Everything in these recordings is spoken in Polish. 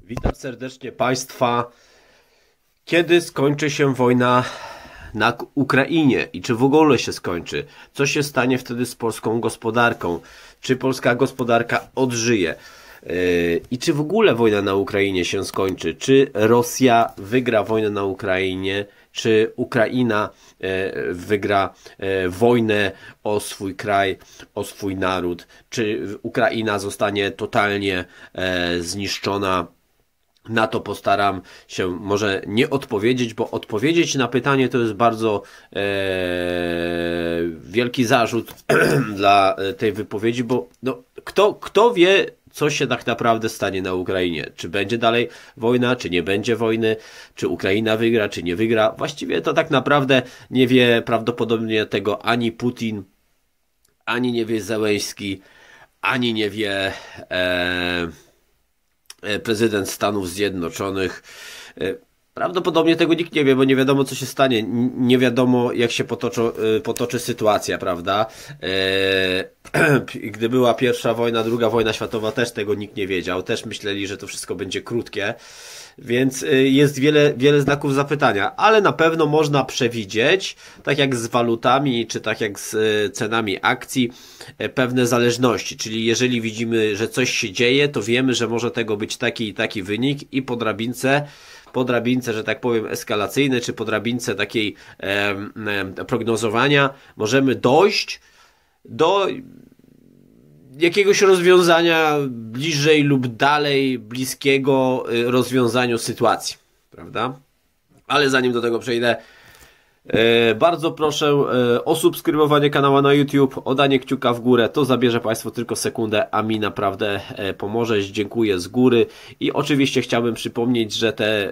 Witam serdecznie Państwa. Kiedy skończy się wojna na Ukrainie i czy w ogóle się skończy? Co się stanie wtedy z polską gospodarką? Czy polska gospodarka odżyje? I czy w ogóle wojna na Ukrainie się skończy? Czy Rosja wygra wojnę na Ukrainie? Czy Ukraina wygra wojnę o swój kraj, o swój naród? Czy Ukraina zostanie totalnie zniszczona? Na to postaram się może nie odpowiedzieć, bo odpowiedzieć na pytanie to jest bardzo wielki zarzut dla tej wypowiedzi, bo no, kto wie, co się tak naprawdę stanie na Ukrainie? Czy będzie dalej wojna, czy nie będzie wojny? Czy Ukraina wygra, czy nie wygra? Właściwie to tak naprawdę nie wie prawdopodobnie tego ani Putin, ani nie wie Zełenski, ani nie wie prezydent Stanów Zjednoczonych. Prawdopodobnie tego nikt nie wie, bo nie wiadomo, co się stanie. Nie wiadomo, jak się potoczy sytuacja, prawda? Gdy była pierwsza wojna, druga wojna światowa, też tego nikt nie wiedział. Też myśleli, że to wszystko będzie krótkie. Więc jest wiele znaków zapytania, ale na pewno można przewidzieć, tak jak z walutami, czy tak jak z cenami akcji, pewne zależności. Czyli jeżeli widzimy, że coś się dzieje, to wiemy, że może tego być taki i taki wynik i po drabince, że tak powiem, eskalacyjnej, czy po drabince takiej prognozowania, możemy dojść do jakiegoś rozwiązania bliżej lub dalej bliskiego rozwiązaniu sytuacji, prawda? Ale zanim do tego przejdę, bardzo proszę o subskrybowanie kanału na YouTube, o danie kciuka w górę, to zabierze Państwu tylko sekundę, a mi naprawdę pomoże. Dziękuję z góry i oczywiście chciałbym przypomnieć, że te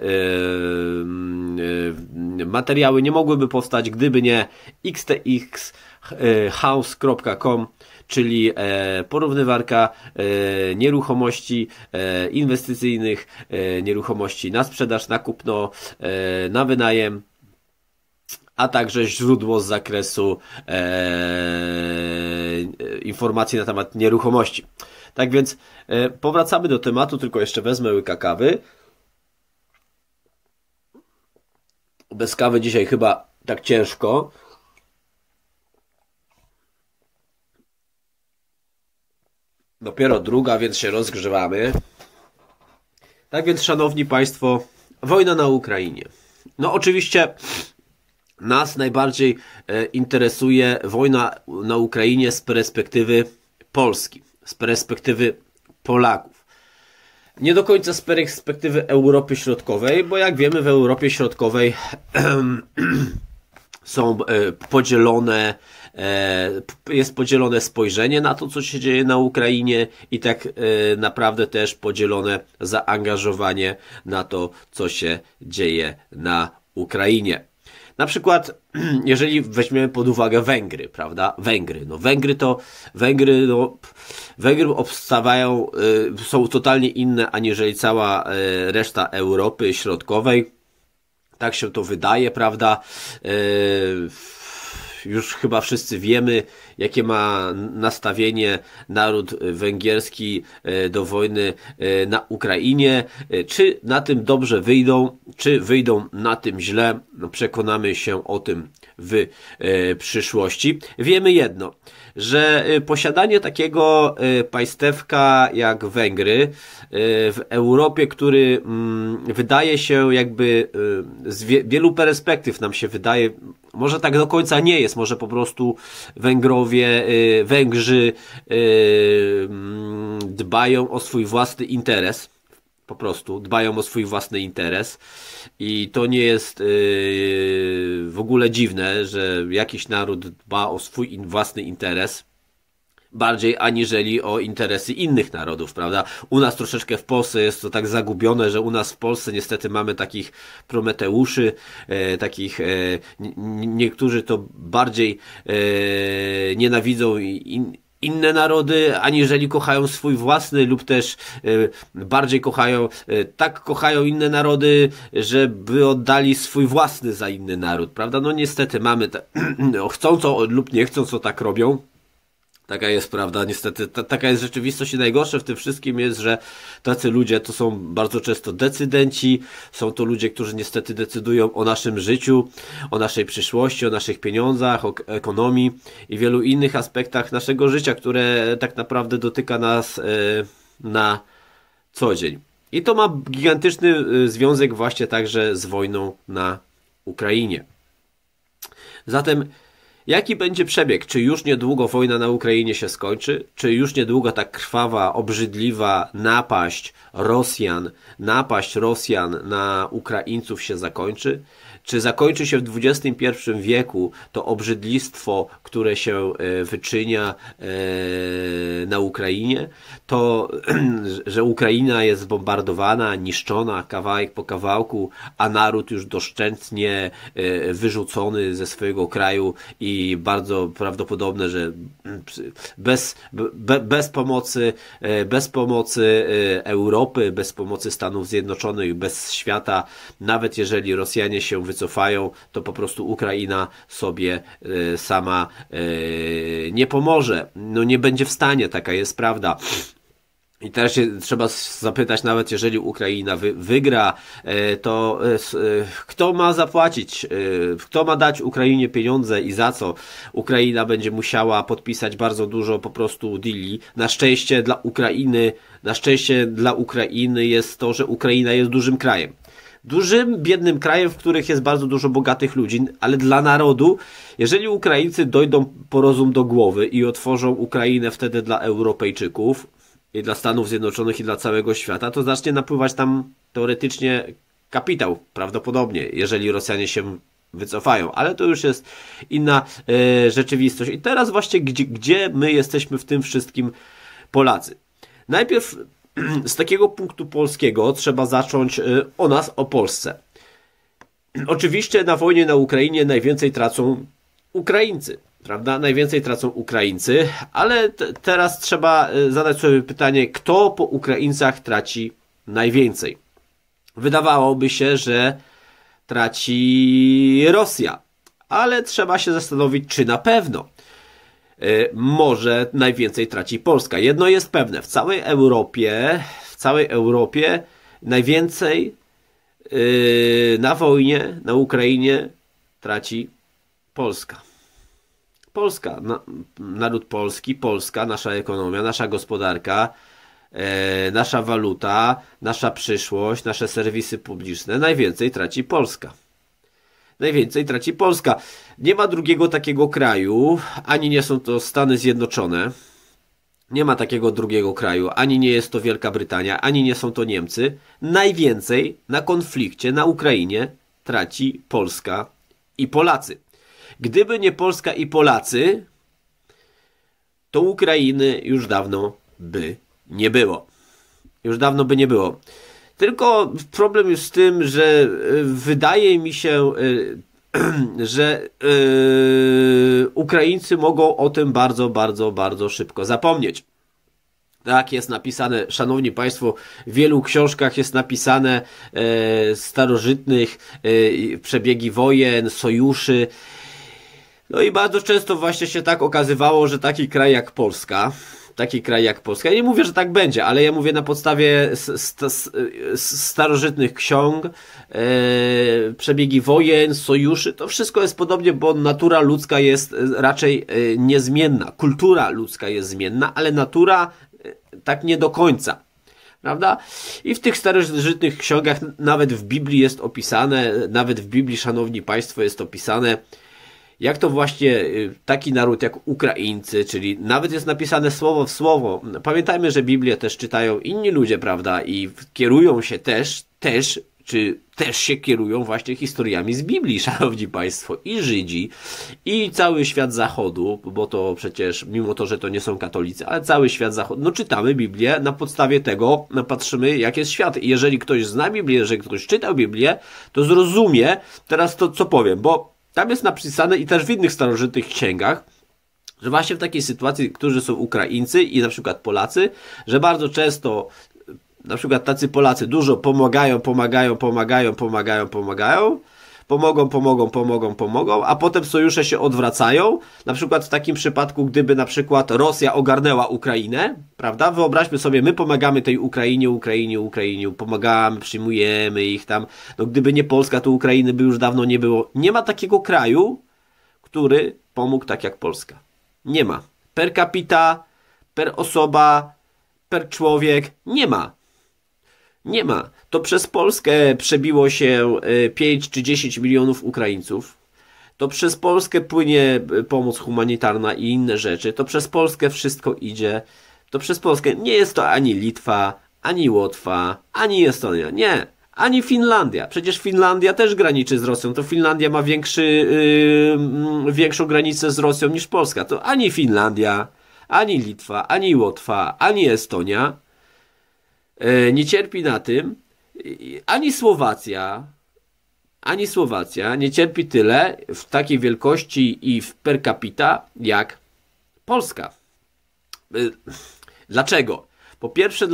materiały nie mogłyby powstać, gdyby nie xtxhouse.com, czyli porównywarka nieruchomości inwestycyjnych, nieruchomości na sprzedaż, na kupno, na wynajem, a także źródło z zakresu informacji na temat nieruchomości. Tak więc powracamy do tematu, tylko jeszcze wezmę łyka kawy. Bez kawy dzisiaj chyba tak ciężko. Dopiero druga, więc się rozgrzewamy. Tak więc, szanowni Państwo, wojna na Ukrainie. No oczywiście nas najbardziej interesuje wojna na Ukrainie z perspektywy Polski, z perspektywy Polaków. Nie do końca z perspektywy Europy Środkowej, bo jak wiemy, w Europie Środkowej są jest podzielone spojrzenie na to, co się dzieje na Ukrainie i tak naprawdę też podzielone zaangażowanie na to, co się dzieje na Ukrainie. Na przykład, jeżeli weźmiemy pod uwagę Węgry, prawda? Węgry obstawiają, są totalnie inne aniżeli cała reszta Europy Środkowej. Tak się to wydaje, prawda? Już chyba wszyscy wiemy, jakie ma nastawienie naród węgierski do wojny na Ukrainie. Czy na tym dobrze wyjdą, czy wyjdą na tym źle, no przekonamy się o tym w przyszłości. Wiemy jedno, że posiadanie takiego państewka jak Węgry w Europie, który wydaje się jakby z wielu perspektyw nam się wydaje, może tak do końca nie jest, może po prostu Węgrzy dbają o swój własny interes, po prostu dbają o swój własny interes i to nie jest w ogóle dziwne, że jakiś naród dba o swój własny interes bardziej aniżeli o interesy innych narodów, prawda? U nas troszeczkę w Polsce jest to tak zagubione, że u nas w Polsce niestety mamy takich prometeuszy, niektórzy to bardziej nienawidzą inne narody, aniżeli kochają swój własny, lub też bardziej kochają inne narody, żeby oddali swój własny za inny naród, prawda? No niestety mamy chcąco lub nie chcąco tak robią. Taka jest prawda, niestety. Taka jest rzeczywistość i najgorsze w tym wszystkim jest, że tacy ludzie to są bardzo często decydenci, są to ludzie, którzy niestety decydują o naszym życiu, o naszej przyszłości, o naszych pieniądzach, o ekonomii i wielu innych aspektach naszego życia, które tak naprawdę dotyka nas na co dzień. I to ma gigantyczny związek właśnie także z wojną na Ukrainie. Zatem jaki będzie przebieg? Czy już niedługo wojna na Ukrainie się skończy? Czy już niedługo ta krwawa, obrzydliwa napaść Rosjan na Ukraińców się zakończy? Czy zakończy się w XXI wieku to obrzydlistwo, które się wyczynia na Ukrainie? To, że Ukraina jest zbombardowana, niszczona kawałek po kawałku, a naród już doszczętnie wyrzucony ze swojego kraju i bardzo prawdopodobne, że bez pomocy Europy, bez pomocy Stanów Zjednoczonych, bez świata, nawet jeżeli Rosjanie się wycofają, to po prostu Ukraina sobie sama nie pomoże. No nie będzie w stanie, taka jest prawda. I teraz się trzeba zapytać, nawet jeżeli Ukraina wygra, to kto ma zapłacić, kto ma dać Ukrainie pieniądze i za co? Ukraina będzie musiała podpisać bardzo dużo po prostu deali. Na szczęście dla Ukrainy jest to, że Ukraina jest dużym krajem. Dużym, biednym krajem, w których jest bardzo dużo bogatych ludzi, ale dla narodu, jeżeli Ukraińcy dojdą po rozum do głowy i otworzą Ukrainę wtedy dla Europejczyków, i dla Stanów Zjednoczonych i dla całego świata, to zacznie napływać tam teoretycznie kapitał, prawdopodobnie, jeżeli Rosjanie się wycofają, ale to już jest inna rzeczywistość. I teraz właśnie gdzie my jesteśmy w tym wszystkim Polacy? Najpierw z takiego punktu polskiego trzeba zacząć o nas, o Polsce. Oczywiście na wojnie na Ukrainie najwięcej tracą Ukraińcy. Prawda? Najwięcej tracą Ukraińcy, ale teraz trzeba zadać sobie pytanie, kto po Ukraińcach traci najwięcej? Wydawałoby się, że traci Rosja, ale trzeba się zastanowić, czy na pewno. Może najwięcej traci Polska. Jedno jest pewne, w całej Europie najwięcej na wojnie, na Ukrainie traci Polska. Polska, naród polski, Polska, nasza ekonomia, nasza gospodarka, nasza waluta, nasza przyszłość, nasze serwisy publiczne. Najwięcej traci Polska. Najwięcej traci Polska. Nie ma drugiego takiego kraju, ani nie są to Stany Zjednoczone. Nie ma takiego drugiego kraju, ani nie jest to Wielka Brytania, ani nie są to Niemcy. Najwięcej na konflikcie na Ukrainie traci Polska i Polacy. Gdyby nie Polska i Polacy, to Ukrainy już dawno by nie było. Już dawno by nie było. Tylko problem jest z tym, że wydaje mi się, że Ukraińcy mogą o tym bardzo szybko zapomnieć. Tak jest napisane, szanowni państwo, w wielu książkach jest napisane starożytnych przebiegi wojen, sojuszy. No i bardzo często właśnie się tak okazywało, że taki kraj jak Polska, ja nie mówię, że tak będzie, ale ja mówię na podstawie starożytnych ksiąg, przebiegi wojen, sojuszy, to wszystko jest podobnie, bo natura ludzka jest raczej niezmienna. Kultura ludzka jest zmienna, ale natura tak nie do końca. Prawda? I w tych starożytnych ksiągach, nawet w Biblii jest opisane, nawet w Biblii, szanowni państwo, jest opisane, jak to właśnie taki naród jak Ukraińcy, czyli nawet jest napisane słowo w słowo. Pamiętajmy, że Biblię też czytają inni ludzie, prawda? I kierują się też się kierują właśnie historiami z Biblii, szanowni państwo. I Żydzi, i cały świat Zachodu, bo to przecież, mimo to, że to nie są katolicy, ale cały świat Zachodu. No czytamy Biblię, na podstawie tego patrzymy, jak jest świat. I jeżeli ktoś zna Biblię, jeżeli ktoś czytał Biblię, to zrozumie teraz to, co powiem, bo tam jest napisane i też w innych starożytnych księgach, że właśnie w takiej sytuacji, którzy są Ukraińcy i na przykład Polacy, że bardzo często na przykład tacy Polacy dużo pomagają, pomogą, a potem sojusze się odwracają. Na przykład w takim przypadku, gdyby na przykład Rosja ogarnęła Ukrainę, prawda? Wyobraźmy sobie, my pomagamy tej Ukrainie, pomagamy, przyjmujemy ich tam. No gdyby nie Polska, to Ukrainy by już dawno nie było. Nie ma takiego kraju, który pomógł tak jak Polska. Nie ma. Per capita, per osoba, per człowiek. Nie ma. Nie ma. To przez Polskę przebiło się 5 czy 10 milionów Ukraińców. To przez Polskę płynie pomoc humanitarna i inne rzeczy. To przez Polskę wszystko idzie. To przez Polskę nie jest to ani Litwa, ani Łotwa, ani Estonia. Nie. Ani Finlandia. Przecież Finlandia też graniczy z Rosją. To Finlandia ma większą granicę z Rosją niż Polska. To ani Finlandia, ani Litwa, ani Łotwa, ani Estonia nie cierpi na tym. Ani Słowacja nie cierpi tyle w takiej wielkości i w per capita jak Polska. Dlaczego? Po pierwsze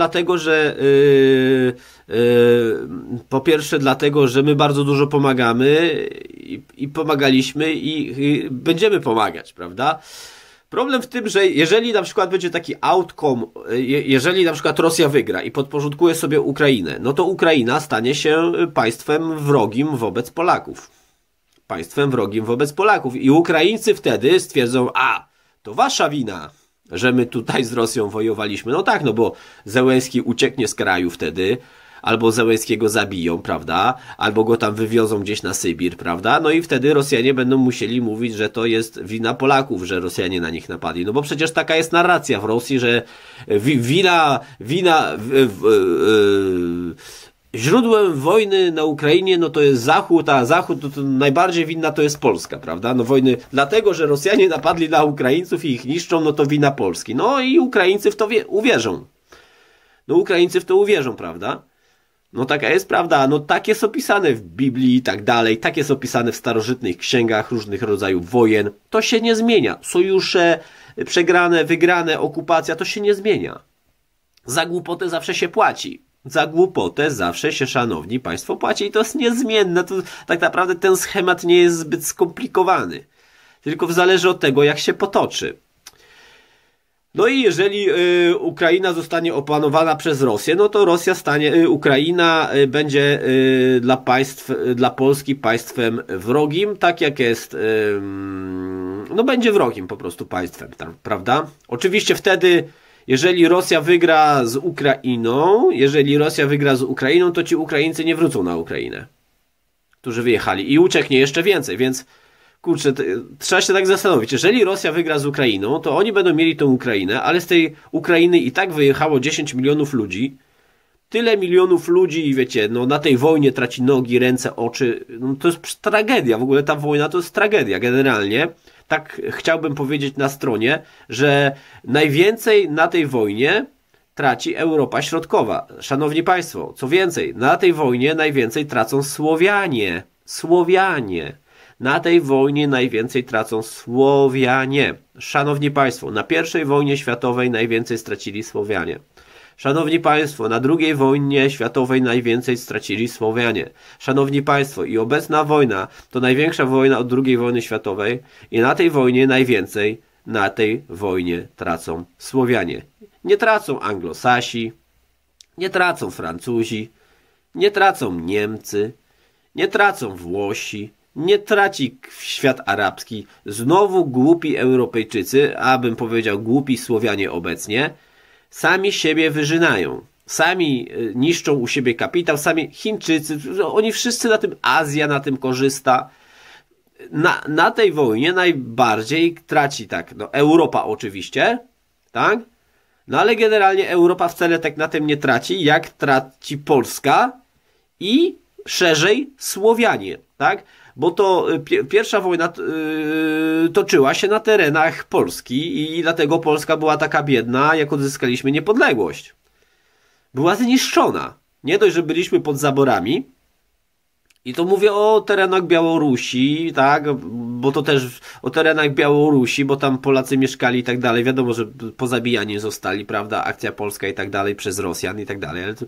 dlatego, że my bardzo dużo pomagamy i pomagaliśmy i będziemy pomagać, prawda? Problem w tym, że jeżeli na przykład będzie taki outcome, jeżeli na przykład Rosja wygra i podporządkuje sobie Ukrainę, no to Ukraina stanie się państwem wrogim wobec Polaków. Państwem wrogim wobec Polaków. I Ukraińcy wtedy stwierdzą, to wasza wina, że my tutaj z Rosją wojowaliśmy. No tak, no bo Zełenski ucieknie z kraju wtedy, albo Zełenskiego zabiją, prawda? Albo go tam wywiozą gdzieś na Sybir, prawda? No i wtedy Rosjanie będą musieli mówić, że to jest wina Polaków, że Rosjanie na nich napadli. No bo przecież taka jest narracja w Rosji, że źródłem wojny na Ukrainie, no to jest Zachód, a Zachód to najbardziej winna to jest Polska, prawda? No wojny, dlatego, że Rosjanie napadli na Ukraińców i ich niszczą, no to wina Polski. No i Ukraińcy w to uwierzą. No Ukraińcy w to uwierzą, prawda? No taka jest prawda, no tak jest opisane w Biblii i tak dalej, tak jest opisane w starożytnych księgach różnych rodzajów wojen. To się nie zmienia. Sojusze, przegrane, wygrane, okupacja, to się nie zmienia. Za głupotę zawsze się płaci. Za głupotę zawsze się, szanowni państwo, płaci i to jest niezmienne. To tak naprawdę ten schemat nie jest zbyt skomplikowany. Tylko zależy od tego, jak się potoczy. No i jeżeli Ukraina zostanie opanowana przez Rosję, no to Ukraina będzie dla Polski państwem wrogim, tak jak jest, no będzie wrogim po prostu państwem, prawda? Oczywiście wtedy, jeżeli Rosja wygra z Ukrainą, to ci Ukraińcy nie wrócą na Ukrainę, którzy wyjechali i ucieknie jeszcze więcej, więc kurczę, trzeba się tak zastanowić. Jeżeli Rosja wygra z Ukrainą, to oni będą mieli tę Ukrainę, ale z tej Ukrainy i tak wyjechało 10 milionów ludzi. Tyle milionów ludzi i wiecie, no na tej wojnie traci nogi, ręce, oczy. No to jest tragedia. W ogóle ta wojna to jest tragedia. Generalnie tak chciałbym powiedzieć na stronie, że najwięcej na tej wojnie traci Europa Środkowa. Szanowni państwo, co więcej, na tej wojnie najwięcej tracą Słowianie. Na tej wojnie najwięcej tracą Słowianie. Szanowni państwo, na I wojnie światowej najwięcej stracili Słowianie. Szanowni państwo, na II wojnie światowej najwięcej stracili Słowianie. Szanowni państwo, i obecna wojna to największa wojna od II wojny światowej i na tej wojnie najwięcej na tej wojnie tracą Słowianie. Nie tracą Anglosasi, nie tracą Francuzi, nie tracą Niemcy, nie tracą Włosi, nie traci świat arabski. Znowu głupi Europejczycy, abym powiedział głupi Słowianie obecnie, sami siebie wyżynają. Sami niszczą u siebie kapitał, sami Chińczycy, oni wszyscy na tym, Azja na tym korzysta. Na tej wojnie najbardziej traci Europa oczywiście, tak? No ale generalnie Europa wcale tak na tym nie traci, jak traci Polska i szerzej Słowianie, tak? Bo to pierwsza wojna toczyła się na terenach Polski i dlatego Polska była taka biedna, jak odzyskaliśmy niepodległość. Była zniszczona. Nie dość, że byliśmy pod zaborami, I to mówię o terenach Białorusi, tak, bo to też o terenach Białorusi, bo tam Polacy mieszkali i tak dalej. Wiadomo, że pozabijani zostali, prawda, akcja polska i tak dalej przez Rosjan i tak dalej. Ale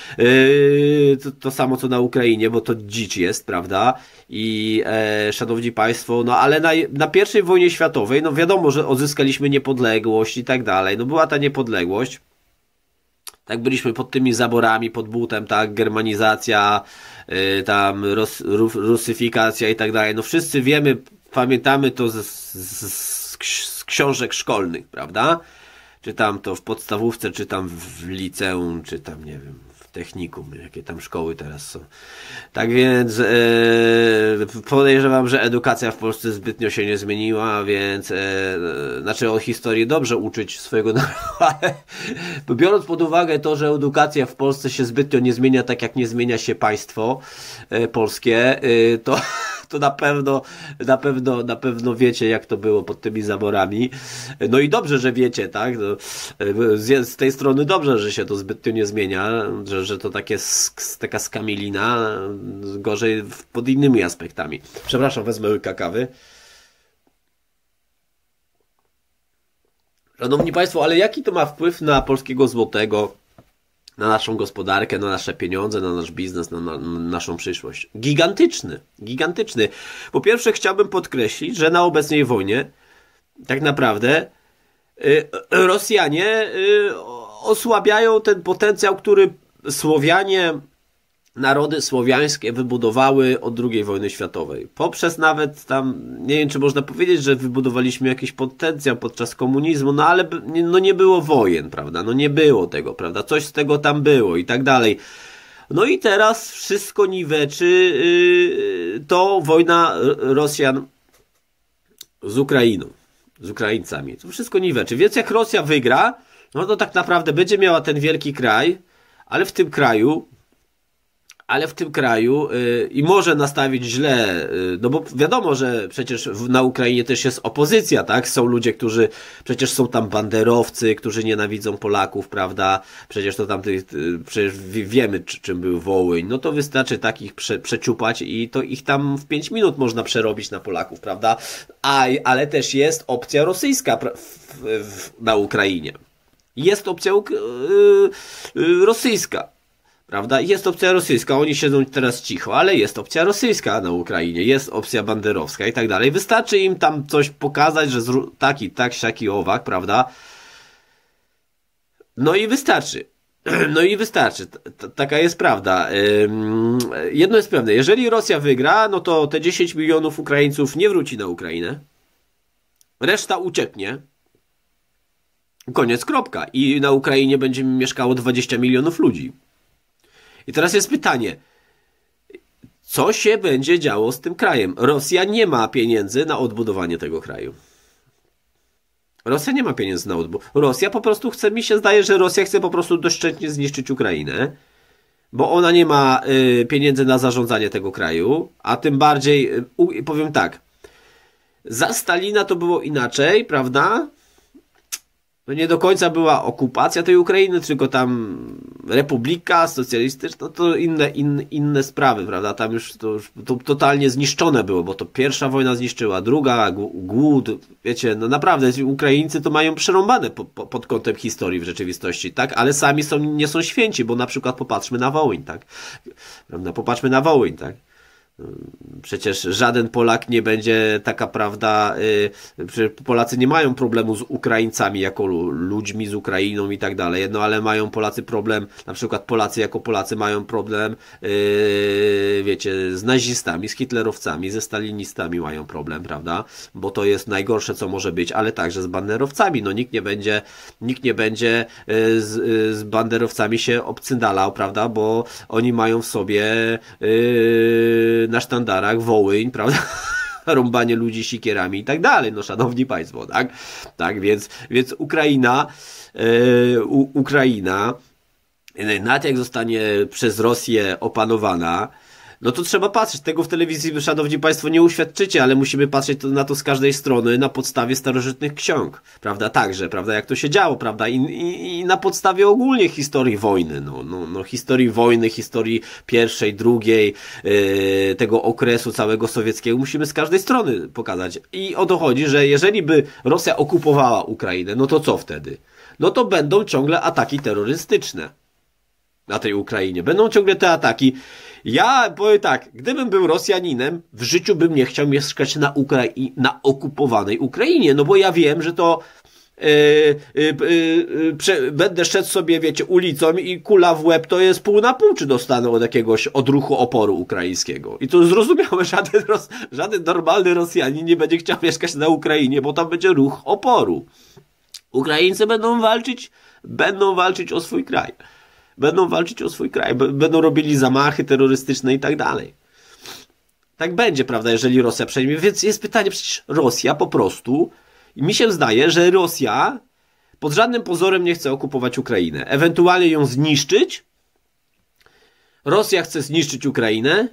to samo co na Ukrainie, bo to dzicz jest, prawda. I szanowni państwo, no ale na pierwszej wojnie światowej, no wiadomo, że odzyskaliśmy niepodległość i tak dalej. No była ta niepodległość. Tak, byliśmy pod tymi zaborami, pod butem, tak, germanizacja, tam rusyfikacja i tak dalej. No wszyscy wiemy, pamiętamy to z książek szkolnych, prawda? Czy tam to w podstawówce, czy tam w liceum, czy tam, nie wiem, w technikum, jakie tam szkoły teraz są. Tak więc podejrzewam, że edukacja w Polsce zbytnio się nie zmieniła, więc znaczy o historii dobrze uczyć swojego narodu, ale biorąc pod uwagę to, że edukacja w Polsce się zbytnio nie zmienia, tak jak nie zmienia się państwo polskie, to na pewno wiecie, jak to było pod tymi zaborami. No i dobrze, że wiecie, tak? No, z tej strony dobrze, że się to zbytnio nie zmienia, że to taka skamilina, gorzej pod innymi aspektami. Przepraszam, wezmę łyka kawy. Szanowni Państwo, ale jaki to ma wpływ na polskiego złotego, na naszą gospodarkę, na nasze pieniądze, na nasz biznes, na naszą przyszłość? Gigantyczny, gigantyczny. Po pierwsze chciałbym podkreślić, że na obecnej wojnie tak naprawdę Rosjanie osłabiają ten potencjał, który Słowianie, narody słowiańskie wybudowały od II wojny światowej. Poprzez nawet tam, nie wiem czy można powiedzieć, że wybudowaliśmy jakiś potencjał podczas komunizmu, no ale no nie było wojen, prawda? No nie było tego, prawda? Coś z tego tam było i tak dalej. No i teraz wszystko niweczy to wojna Rosjan z Ukrainą, z Ukraińcami. To wszystko niweczy. Więc jak Rosja wygra, no to tak naprawdę będzie miała ten wielki kraj, ale w tym kraju i może nastawić źle, no bo wiadomo, że przecież na Ukrainie też jest opozycja, tak? Są ludzie, którzy przecież są tam banderowcy, którzy nienawidzą Polaków, prawda? Przecież to tam, przecież wiemy czym był Wołyń, no to wystarczy takich przeciupać i to ich tam w 5 minut można przerobić na Polaków, prawda? Ale też jest opcja rosyjska na Ukrainie. Jest opcja rosyjska. Prawda? Jest opcja rosyjska, oni siedzą teraz cicho, ale jest opcja rosyjska na Ukrainie, jest opcja banderowska i tak dalej. Wystarczy im tam coś pokazać, że tak, siaki, owak, prawda? No i wystarczy. No i wystarczy. Taka jest prawda. Jedno jest pewne, jeżeli Rosja wygra, no to te 10 milionów Ukraińców nie wróci na Ukrainę. Reszta ucieknie. Koniec, kropka. I na Ukrainie będzie mieszkało 20 milionów ludzi. I teraz jest pytanie, co się będzie działo z tym krajem? Rosja nie ma pieniędzy na odbudowanie tego kraju. Rosja nie ma pieniędzy na odbudowanie. Rosja po prostu chce, mi się zdaje, że Rosja chce po prostu doszczętnie zniszczyć Ukrainę, bo ona nie ma pieniędzy na zarządzanie tego kraju, a tym bardziej, powiem tak, za Stalina to było inaczej, prawda? No nie do końca była okupacja tej Ukrainy, tylko tam republika socjalistyczna, to inne sprawy, prawda? Tam już to totalnie zniszczone było, bo to pierwsza wojna zniszczyła, druga, głód, wiecie, no naprawdę Ukraińcy to mają przerąbane pod kątem historii w rzeczywistości, tak? Ale sami nie są święci, bo na przykład popatrzmy na Wołyń, tak? Prawda? Popatrzmy na Wołyń, tak? Przecież żaden Polak nie będzie, taka prawda, Polacy nie mają problemu z Ukraińcami jako ludźmi, z Ukrainą i tak dalej, no ale mają Polacy problem, na przykład Polacy jako Polacy mają problem, wiecie, z nazistami, z hitlerowcami, ze stalinistami mają problem, prawda, bo to jest najgorsze co może być, ale także z banderowcami, no nikt nie będzie z banderowcami się obcyndalał, prawda, bo oni mają w sobie na sztandarach Wołyń, prawda? Rąbanie ludzi sikierami i tak dalej, no szanowni państwo, tak? Tak, więc Ukraina, nawet jak zostanie przez Rosję opanowana, No to trzeba patrzeć. Tego w telewizji, szanowni państwo, nie uświadczycie, ale musimy patrzeć na to z każdej strony na podstawie starożytnych ksiąg, prawda? Także, prawda? Jak to się działo, prawda? I na podstawie ogólnie historii wojny, historii wojny, historii pierwszej, drugiej, tego okresu całego sowieckiego musimy z każdej strony pokazać. I o to chodzi, że jeżeli by Rosja okupowała Ukrainę, no to co wtedy? No to będą ciągle ataki terrorystyczne na tej Ukrainie. Będą ciągle te ataki. Ja powiem tak, gdybym był Rosjaninem, w życiu bym nie chciał mieszkać na okupowanej Ukrainie, no bo ja wiem, że to będę szedł sobie, wiecie, ulicą i kula w łeb to jest pół na pół, czy dostanę od jakiegoś odruchu oporu ukraińskiego. I to zrozumiałe, żaden normalny Rosjanin nie będzie chciał mieszkać na Ukrainie, bo tam będzie ruch oporu. Ukraińcy będą walczyć o swój kraj. Będą walczyć o swój kraj, będą robili zamachy terrorystyczne i tak dalej. Tak będzie, prawda, jeżeli Rosja przejmie. Więc jest pytanie, przecież Rosja po prostu, mi się zdaje, że Rosja pod żadnym pozorem nie chce okupować Ukrainę. Ewentualnie ją zniszczyć. Rosja chce zniszczyć Ukrainę,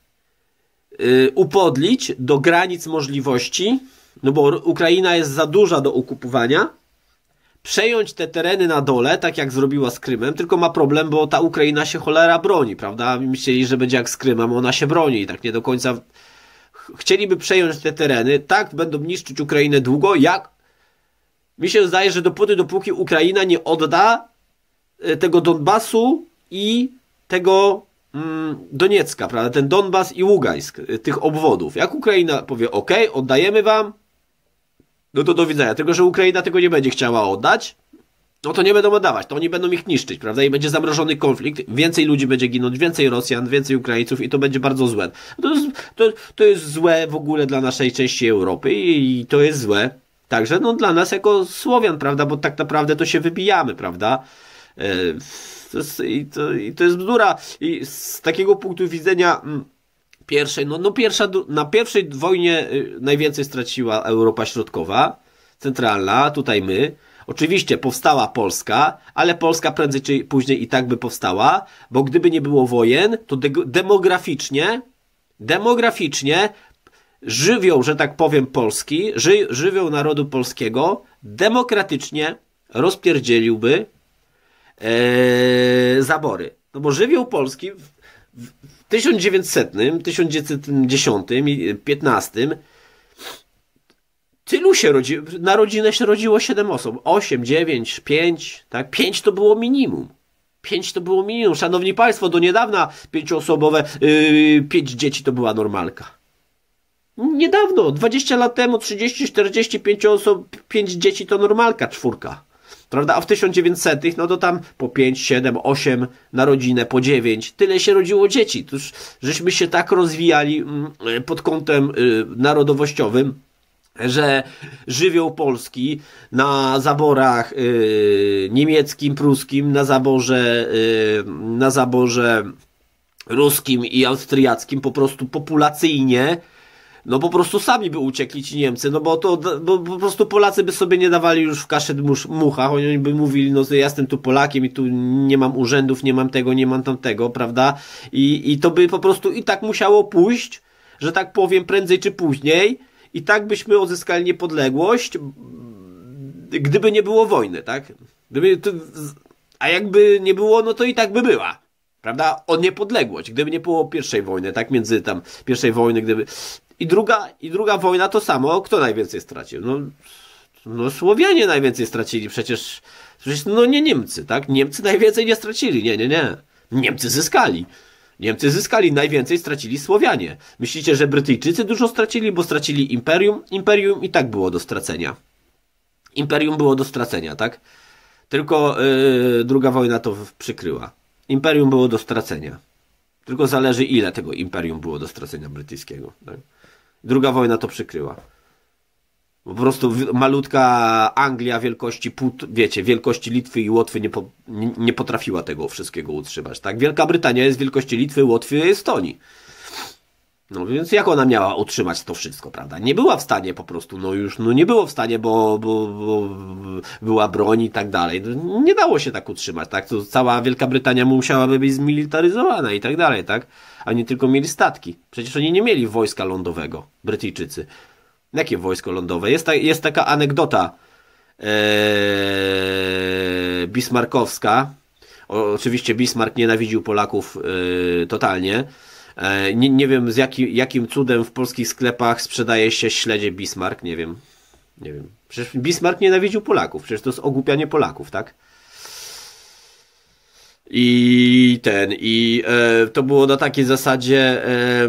upodlić do granic możliwości, no bo Ukraina jest za duża do okupowania, przejąć te tereny na dole, tak jak zrobiła z Krymem, tylko ma problem, bo ta Ukraina się cholera broni, prawda? Myśleli, że będzie jak z Krymem, ona się broni i tak nie do końca chcieliby przejąć te tereny, tak będą niszczyć Ukrainę długo, jak mi się zdaje, że dopóki Ukraina nie odda tego Donbasu i tego Doniecka, prawda? Ten Donbas i Ługańsk, tych obwodów. Jak Ukraina powie, ok, oddajemy wam, no to do widzenia. Tylko że Ukraina tego nie będzie chciała oddać, no to nie będą oddawać, to oni będą ich niszczyć, prawda? I będzie zamrożony konflikt, więcej ludzi będzie ginąć, więcej Rosjan, więcej Ukraińców i to będzie bardzo złe. To jest złe w ogóle dla naszej części Europy i to jest złe także no dla nas jako Słowian, prawda? Bo tak naprawdę to się wybijamy, prawda? To jest bzdura. I z takiego punktu widzenia na pierwszej wojnie najwięcej straciła Europa Środkowa, centralna, tutaj my. Oczywiście powstała Polska, ale Polska prędzej czy później i tak by powstała, bo gdyby nie było wojen, to demograficznie żywioł, że tak powiem, Polski, żywioł narodu polskiego demokratycznie rozpierdzieliłby zabory. No bo żywioł polski w 1900, 1910 i 15 tylu się rodziło, na rodzinę się rodziło 7 osób. 8, 9, 5, tak? 5 to było minimum. 5 to było minimum. Szanowni Państwo, do niedawna 5-osobowe, 5 dzieci to była normalka. Niedawno, 20 lat temu, 30, 45 osób, 5 dzieci to normalka, 4. Prawda? A w 1900 no to tam po 5, 7, 8 na rodzinę, po 9. Tyle się rodziło dzieci. Toż żeśmy się tak rozwijali pod kątem narodowościowym, że żywioł polski na zaborach niemieckim, pruskim, na zaborze ruskim i austriackim po prostu populacyjnie, no po prostu sami by uciekli ci Niemcy, no bo po prostu Polacy by sobie nie dawali już w kaszę muchach, oni by mówili, no ja jestem tu Polakiem i tu nie mam urzędów, nie mam tego, nie mam tamtego, prawda? I to by po prostu i tak musiało pójść, że tak powiem, prędzej czy później, i tak byśmy odzyskali niepodległość, gdyby nie było wojny, tak? A jakby nie było, no to i tak by była, prawda? O niepodległość, gdyby nie było pierwszej wojny, tak? Między tam pierwszej wojny, gdyby... I druga wojna to samo, kto najwięcej stracił? No Słowianie najwięcej stracili, przecież no nie Niemcy, tak? Niemcy najwięcej nie stracili, nie. Niemcy zyskali, najwięcej stracili Słowianie. Myślicie, że Brytyjczycy dużo stracili, bo stracili imperium? Imperium i tak było do stracenia. Imperium było do stracenia, tak? Tylko druga wojna to przykryła. Imperium było do stracenia. Tylko zależy, ile tego imperium było do stracenia brytyjskiego. Tak? Druga wojna to przykryła. Po prostu malutka Anglia wielkości wielkości Litwy i Łotwy nie potrafiła tego wszystkiego utrzymać. Tak? Wielka Brytania jest wielkości Litwy, Łotwy i Estonii. No więc jak ona miała utrzymać to wszystko, prawda? Nie była w stanie po prostu, nie było w stanie, bo była broń i tak dalej. No, nie dało się tak utrzymać, tak? To cała Wielka Brytania musiałaby być zmilitaryzowana i tak dalej, tak? A nie tylko mieli statki. Przecież oni nie mieli wojska lądowego, Brytyjczycy. Jakie wojsko lądowe? Jest taka anegdota bismarckowska. Oczywiście Bismarck nienawidził Polaków totalnie. Nie wiem jakim cudem w polskich sklepach sprzedaje się śledzie Bismarck, nie wiem. Nie wiem. Przecież Bismarck nienawidził Polaków, przecież to jest ogłupianie Polaków, tak? To było na takiej zasadzie,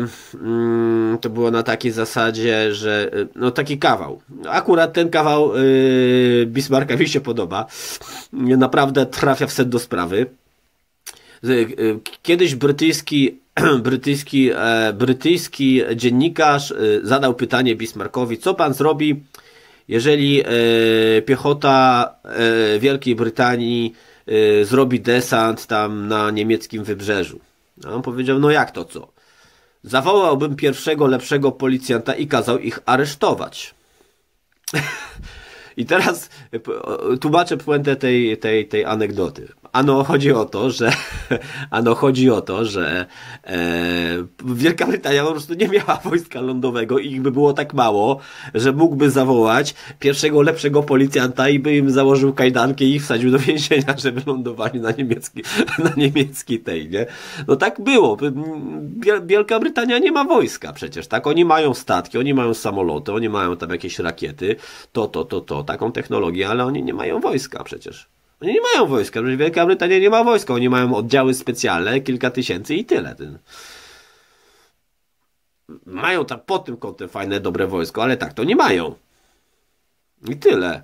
że no taki kawał. Akurat ten kawał Bismarcka mi się podoba. Naprawdę trafia w sedno sprawy. Kiedyś brytyjski dziennikarz zadał pytanie Bismarckowi, co pan zrobi, jeżeli piechota Wielkiej Brytanii zrobi desant tam na niemieckim wybrzeżu. A on powiedział, no jak to co? Zawołałbym pierwszego lepszego policjanta i kazał ich aresztować. I teraz tłumaczę puentę tej anegdoty. Chodzi o to, że Wielka Brytania po prostu nie miała wojska lądowego i ich by było tak mało, że mógłby zawołać pierwszego lepszego policjanta i by im założył kajdankę i ich wsadził do więzienia, żeby lądowali na niemiecki nie? No tak było. Wielka Brytania nie ma wojska przecież, tak? Oni mają statki, oni mają samoloty, oni mają tam jakieś rakiety, taką technologię, ale oni nie mają wojska przecież. Oni nie mają wojska, przecież Wielka Brytania nie ma wojska, oni mają oddziały specjalne, kilka tysięcy i tyle. Mają tam pod tym kątem fajne, dobre wojsko, ale tak to nie mają. I tyle.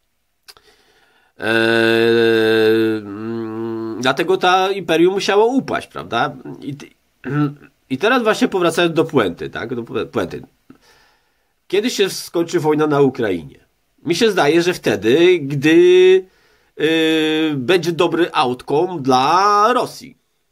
Dlatego ta imperium musiało upaść, prawda? I teraz właśnie powracając do puenty, tak? Do puenty. Kiedy się skończy wojna na Ukrainie? Mi się zdaje, że wtedy, gdy będzie dobry outcome dla Rosji.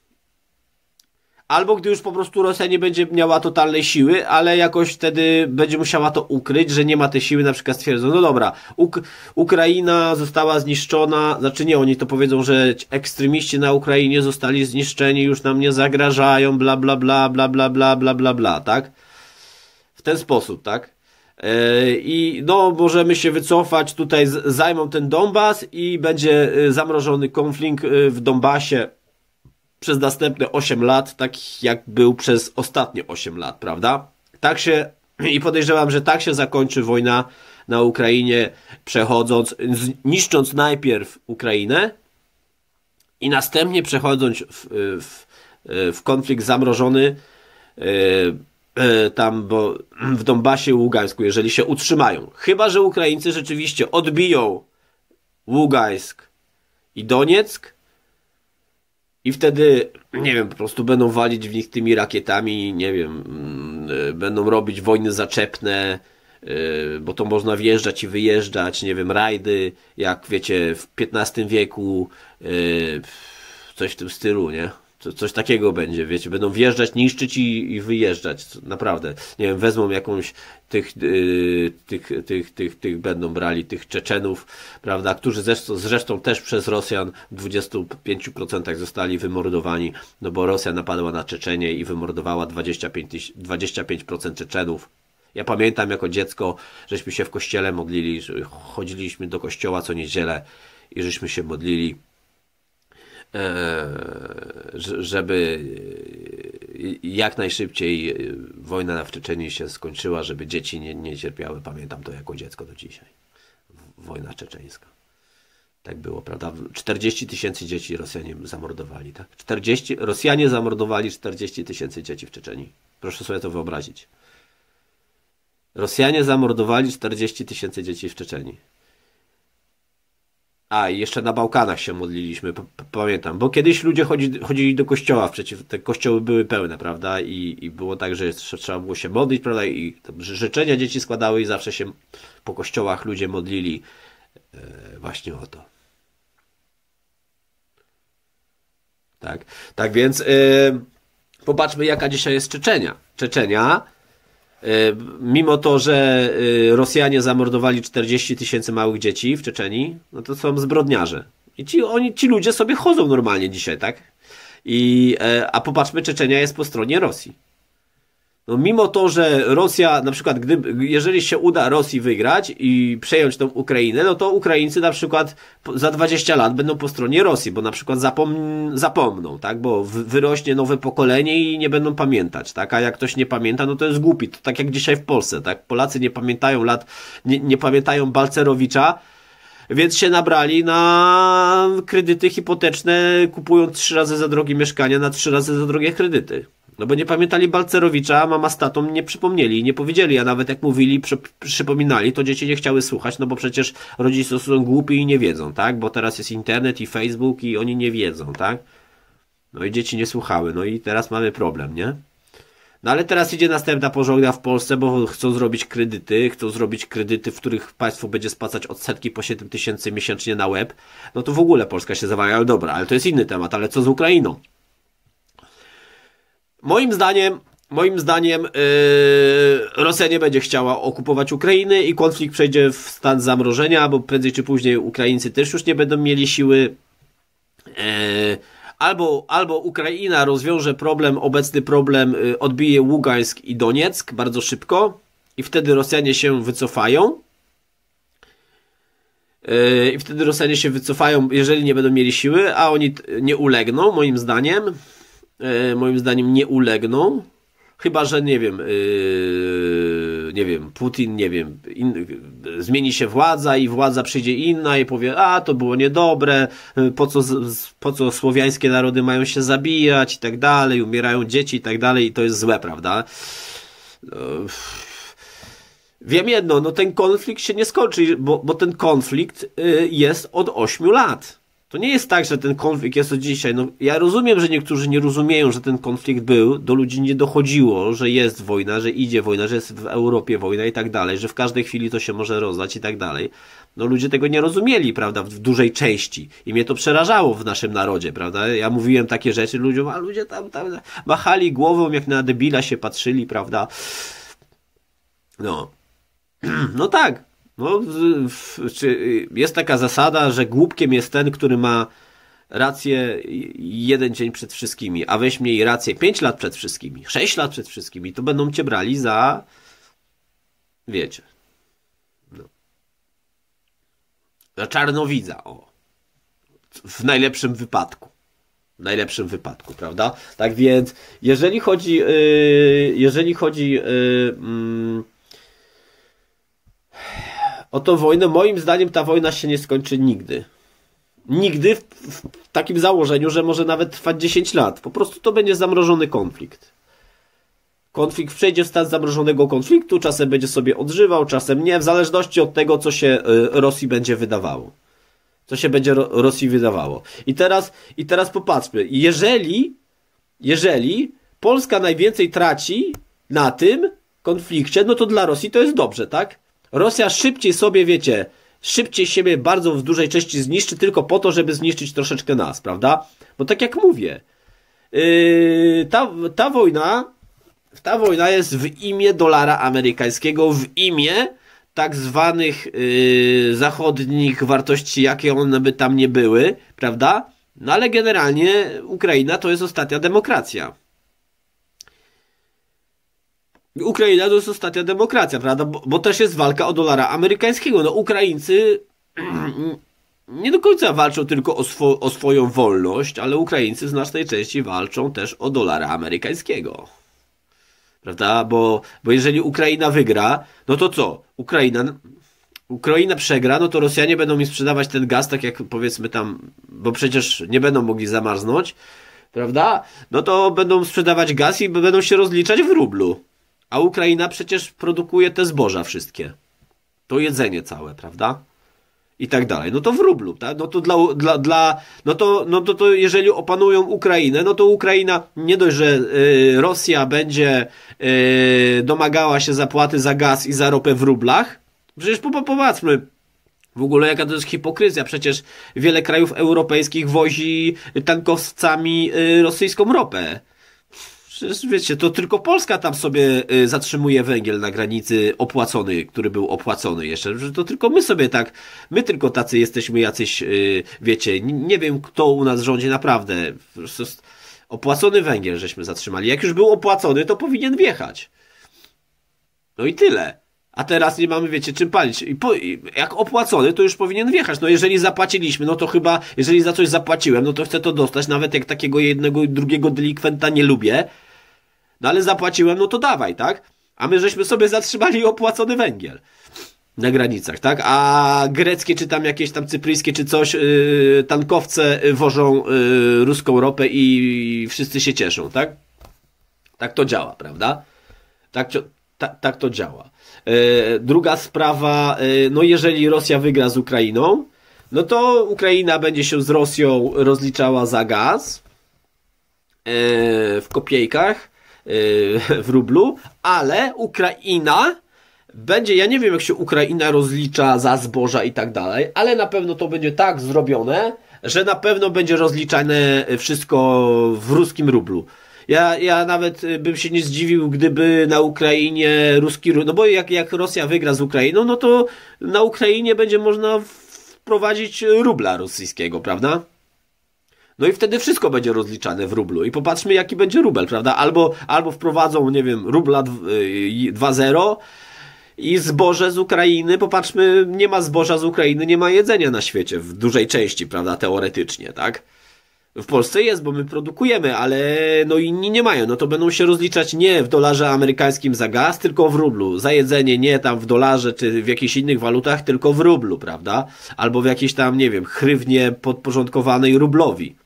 Albo gdy już po prostu Rosja nie będzie miała totalnej siły, ale jakoś wtedy będzie musiała to ukryć, że nie ma tej siły, na przykład stwierdzą, no dobra, Ukraina została zniszczona, znaczy nie, oni to powiedzą, że ekstremiści na Ukrainie zostali zniszczeni, już nam nie zagrażają, bla bla bla bla bla bla bla bla bla, tak? W ten sposób, tak? I no możemy się wycofać, tutaj zajmą ten Donbas i będzie zamrożony konflikt w Donbasie przez następne 8 lat, tak jak był przez ostatnie 8 lat, prawda? I podejrzewam, że tak się zakończy wojna na Ukrainie, niszcząc najpierw Ukrainę i następnie przechodząc w konflikt zamrożony tam w Donbasie i Ługańsku, jeżeli się utrzymają. Chyba że Ukraińcy rzeczywiście odbiją Ługańsk i Donieck i wtedy, nie wiem, po prostu będą walić w nich tymi rakietami, nie wiem, będą robić wojny zaczepne, bo to można wjeżdżać i wyjeżdżać, nie wiem, rajdy, jak wiecie, w XV wieku, coś w tym stylu, nie? Coś takiego będzie, wiecie, będą wjeżdżać, niszczyć i wyjeżdżać, naprawdę, nie wiem, wezmą jakąś tych będą brali, tych Czeczenów, prawda, którzy zresztą też przez Rosjan w 25% zostali wymordowani, no bo Rosja napadła na Czeczenię i wymordowała 25% Czeczenów. Ja pamiętam jako dziecko, żeśmy się w kościele modlili, chodziliśmy do kościoła co niedzielę i żeśmy się modlili, żeby jak najszybciej wojna w Czeczenii się skończyła, żeby dzieci nie cierpiały. Pamiętam to jako dziecko do dzisiaj. Wojna czeczeńska. Tak było, prawda? 40 000 dzieci Rosjanie zamordowali, tak? Rosjanie zamordowali 40 000 dzieci w Czeczenii. Proszę sobie to wyobrazić. Rosjanie zamordowali 40 000 dzieci w Czeczenii. A, i jeszcze na Bałkanach się modliliśmy, pamiętam, bo kiedyś ludzie chodzili do kościoła, te kościoły były pełne, prawda, i było tak, że trzeba było się modlić, prawda, i życzenia dzieci składały i zawsze się po kościołach ludzie modlili właśnie o to. Tak więc Popatrzmy, jaka dzisiaj jest Czeczenia. Czeczenia, mimo to, że Rosjanie zamordowali 40 000 małych dzieci w Czeczenii, no to są zbrodniarze. I ci ludzie sobie chodzą normalnie dzisiaj, tak? A popatrzmy, Czeczenia jest po stronie Rosji. No mimo to, że Rosja, na przykład, jeżeli się uda Rosji wygrać i przejąć tą Ukrainę, no to Ukraińcy na przykład za 20 lat będą po stronie Rosji, bo na przykład zapomną, tak? Bo wyrośnie nowe pokolenie i nie będą pamiętać, tak? A jak ktoś nie pamięta, no to jest głupi. To tak jak dzisiaj w Polsce, tak? Polacy nie pamiętają nie pamiętają Balcerowicza, więc się nabrali na kredyty hipoteczne, kupując 3 razy za drogie mieszkania na 3 razy za drogie kredyty. No bo nie pamiętali Balcerowicza, a mama z tatą nie przypomnieli, nie powiedzieli, a nawet jak mówili, przypominali, to dzieci nie chciały słuchać, no bo przecież rodzice są głupi i nie wiedzą, tak? Bo teraz jest internet i Facebook i oni nie wiedzą, tak? No i dzieci nie słuchały, no i teraz mamy problem, nie? No ale teraz idzie następna porządka w Polsce, bo chcą zrobić kredyty, w których państwo będzie spłacać od setki po 7 000 miesięcznie na łeb. No to w ogóle Polska się zawala, ale dobra, ale to jest inny temat, ale co z Ukrainą? Moim zdaniem Rosja nie będzie chciała okupować Ukrainy i konflikt przejdzie w stan zamrożenia, bo prędzej czy później Ukraińcy też już nie będą mieli siły. Albo Ukraina rozwiąże obecny problem, odbije Ługańsk i Donieck bardzo szybko i wtedy Rosjanie się wycofają. Jeżeli nie będą mieli siły, a oni nie ulegną, moim zdaniem nie ulegną, chyba że nie wiem, Putin, zmieni się władza i władza przyjdzie inna i powie, a to było niedobre, po co słowiańskie narody mają się zabijać i tak dalej, umierają dzieci i tak dalej i to jest złe, prawda? Wiem jedno, no ten konflikt się nie skończy, bo ten konflikt jest od 8 lat. To nie jest tak, że ten konflikt jest od dzisiaj. No, ja rozumiem, że niektórzy nie rozumieją, że ten konflikt był, do ludzi nie dochodziło, że jest wojna, że idzie wojna, że jest w Europie wojna i tak dalej, że w każdej chwili to się może rozdać i tak dalej. No ludzie tego nie rozumieli, prawda, w dużej części. I mnie to przerażało w naszym narodzie, prawda. Ja mówiłem takie rzeczy ludziom, a ludzie tam machali głową, jak na debila się patrzyli, prawda. No. No tak. No, jest taka zasada, że głupkiem jest ten, który ma rację 1 dzień przed wszystkimi, a weź miej rację 5 lat przed wszystkimi, 6 lat przed wszystkimi, to będą cię brali za, wiecie, no, za czarnowidza, o, w najlepszym wypadku, prawda? Tak więc, jeżeli chodzi o tą wojnę, moim zdaniem ta wojna się nie skończy nigdy. Nigdy w takim założeniu, że może nawet trwać 10 lat. Po prostu to będzie zamrożony konflikt. Konflikt przejdzie w stan zamrożonego konfliktu, czasem będzie sobie odżywał, czasem nie, w zależności od tego, co się Rosji będzie wydawało. I teraz popatrzmy. Jeżeli Polska najwięcej traci na tym konflikcie, no to dla Rosji to jest dobrze, tak? Rosja szybciej sobie, wiecie, szybciej siebie bardzo w dużej części zniszczy tylko po to, żeby zniszczyć troszeczkę nas, prawda? Bo tak jak mówię, ta wojna jest w imię dolara amerykańskiego, w imię tak zwanych zachodnich wartości, jakie one by tam nie były, prawda? No ale generalnie Ukraina to jest ostatnia demokracja. Ukraina to jest ostatnia demokracja, prawda? Bo też jest walka o dolara amerykańskiego. No Ukraińcy nie do końca walczą tylko o swoją wolność, ale Ukraińcy w znacznej części walczą też o dolara amerykańskiego. Prawda? Bo jeżeli Ukraina wygra, no to co? Ukraina przegra, no to Rosjanie będą mi sprzedawać ten gaz, tak jak powiedzmy tam, bo przecież nie będą mogli zamarznąć, prawda? No to będą sprzedawać gaz i będą się rozliczać w rublu. A Ukraina przecież produkuje te zboża wszystkie. To jedzenie całe, prawda? I tak dalej. No to w rublu, tak? No to to jeżeli opanują Ukrainę, no to Ukraina nie dość, że Rosja będzie domagała się zapłaty za gaz i za ropę w rublach. Przecież popatrzmy, w ogóle jaka to jest hipokryzja. Przecież wiele krajów europejskich wozi tankowcami rosyjską ropę. Przecież wiecie, to tylko Polska tam sobie zatrzymuje węgiel na granicy opłacony, który był opłacony jeszcze. Że to tylko my sobie tak, my tylko tacy jesteśmy jacyś, wiecie, nie wiem kto u nas rządzi naprawdę. Po prostu opłacony węgiel żeśmy zatrzymali. Jak już był opłacony, to powinien wjechać. No i tyle. A teraz nie mamy, wiecie, czym palić. Jak opłacony, to już powinien wjechać. No jeżeli zapłaciliśmy, no to chyba, jeżeli za coś zapłaciłem, no to chcę to dostać, nawet jak takiego jednego i drugiego delikwenta nie lubię. No ale zapłaciłem, no to dawaj, tak? A my żeśmy sobie zatrzymali opłacony węgiel na granicach, tak? A greckie, czy tam jakieś tam cypryjskie, czy coś, tankowce wożą ruską ropę i wszyscy się cieszą, tak? Tak to działa, prawda? Tak to działa. Druga sprawa, no jeżeli Rosja wygra z Ukrainą, no to Ukraina będzie się z Rosją rozliczała za gaz w kopiejkach, w rublu, ale Ukraina będzie, ja nie wiem jak się Ukraina rozlicza za zboża i tak dalej, ale na pewno to będzie tak zrobione, że na pewno będzie rozliczane wszystko w ruskim rublu. Ja nawet bym się nie zdziwił, gdyby na Ukrainie ruski rubel, no bo jak Rosja wygra z Ukrainą, no to na Ukrainie będzie można wprowadzić rubla rosyjskiego, prawda? No i wtedy wszystko będzie rozliczane w rublu. I popatrzmy, jaki będzie rubel, prawda? Albo wprowadzą, nie wiem, rubla 2.0 i zboże z Ukrainy. Popatrzmy, nie ma zboża z Ukrainy, nie ma jedzenia na świecie w dużej części, prawda? Teoretycznie, tak? W Polsce jest, bo my produkujemy, ale no inni nie mają. No to będą się rozliczać nie w dolarze amerykańskim za gaz, tylko w rublu. Za jedzenie nie tam w dolarze czy w jakichś innych walutach, tylko w rublu, prawda? Albo w jakiejś tam, nie wiem, hrywnie podporządkowanej rublowi.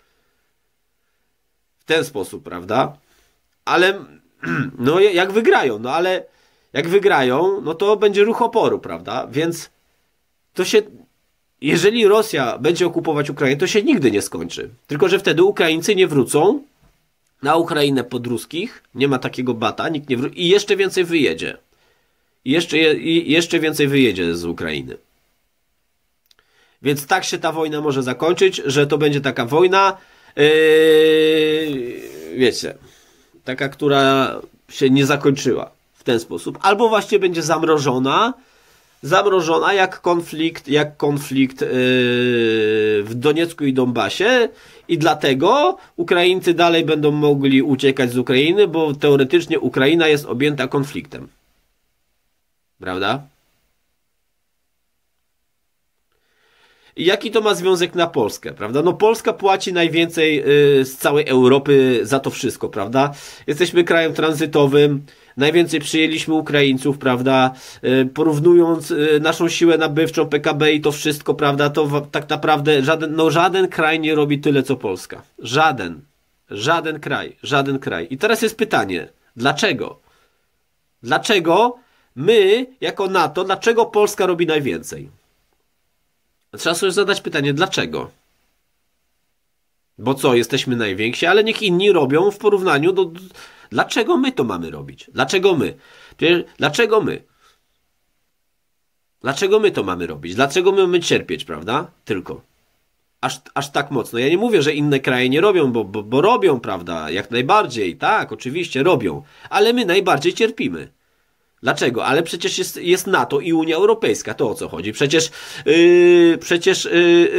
W ten sposób, prawda? Ale no jak wygrają, no ale jak wygrają, no to będzie ruch oporu, prawda? Więc to się... Jeżeli Rosja będzie okupować Ukrainę, to się nigdy nie skończy. Tylko że wtedy Ukraińcy nie wrócą na Ukrainę pod ruskich. Nie ma takiego bata, nikt nie wróci. I jeszcze więcej wyjedzie. Jeszcze więcej wyjedzie z Ukrainy. Więc tak się ta wojna może zakończyć, że to będzie taka wojna, wiecie, taka, która się nie zakończyła w ten sposób. Albo właśnie będzie zamrożona jak konflikt w Doniecku i Donbasie i dlatego Ukraińcy dalej będą mogli uciekać z Ukrainy, bo teoretycznie Ukraina jest objęta konfliktem. Prawda? I jaki to ma związek na Polskę, prawda? No Polska płaci najwięcej z całej Europy za to wszystko, prawda? Jesteśmy krajem tranzytowym, najwięcej przyjęliśmy Ukraińców, prawda? Porównując naszą siłę nabywczą, PKB i to wszystko, prawda? To tak naprawdę żaden kraj nie robi tyle, co Polska. Żaden kraj. I teraz jest pytanie, dlaczego? Dlaczego my, jako NATO, dlaczego Polska robi najwięcej? Trzeba sobie zadać pytanie, dlaczego? Bo co, jesteśmy najwięksi, ale niech inni robią w porównaniu do... Dlaczego my to mamy robić? Dlaczego my? Dlaczego my? Dlaczego my to mamy robić? Dlaczego my mamy cierpieć, prawda? Tylko. Aż tak mocno. Ja nie mówię, że inne kraje nie robią, bo robią, prawda? Jak najbardziej. Tak, oczywiście robią. Ale my najbardziej cierpimy. Dlaczego? Ale przecież jest NATO i Unia Europejska. To o co chodzi? Przecież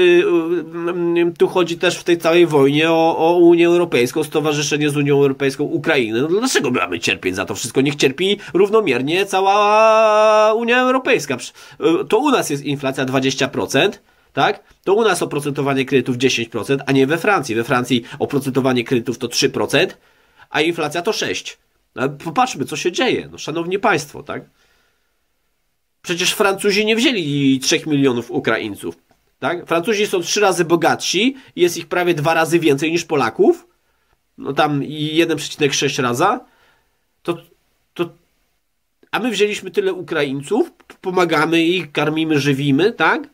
tu chodzi też w tej całej wojnie o Unię Europejską, stowarzyszenie z Unią Europejską Ukrainy. No dlaczego mamy cierpieć za to wszystko? Niech cierpi równomiernie cała Unia Europejska. To u nas jest inflacja 20%, tak? To u nas oprocentowanie kredytów 10%, a nie we Francji. We Francji oprocentowanie kredytów to 3%, a inflacja to 6%. Ale popatrzmy, co się dzieje, no, szanowni państwo, tak? Przecież Francuzi nie wzięli 3 milionów Ukraińców, tak? Francuzi są 3 razy bogatsi, jest ich prawie 2 razy więcej niż Polaków, no tam 1,6 raza, a my wzięliśmy tyle Ukraińców, pomagamy ich, karmimy, żywimy, tak?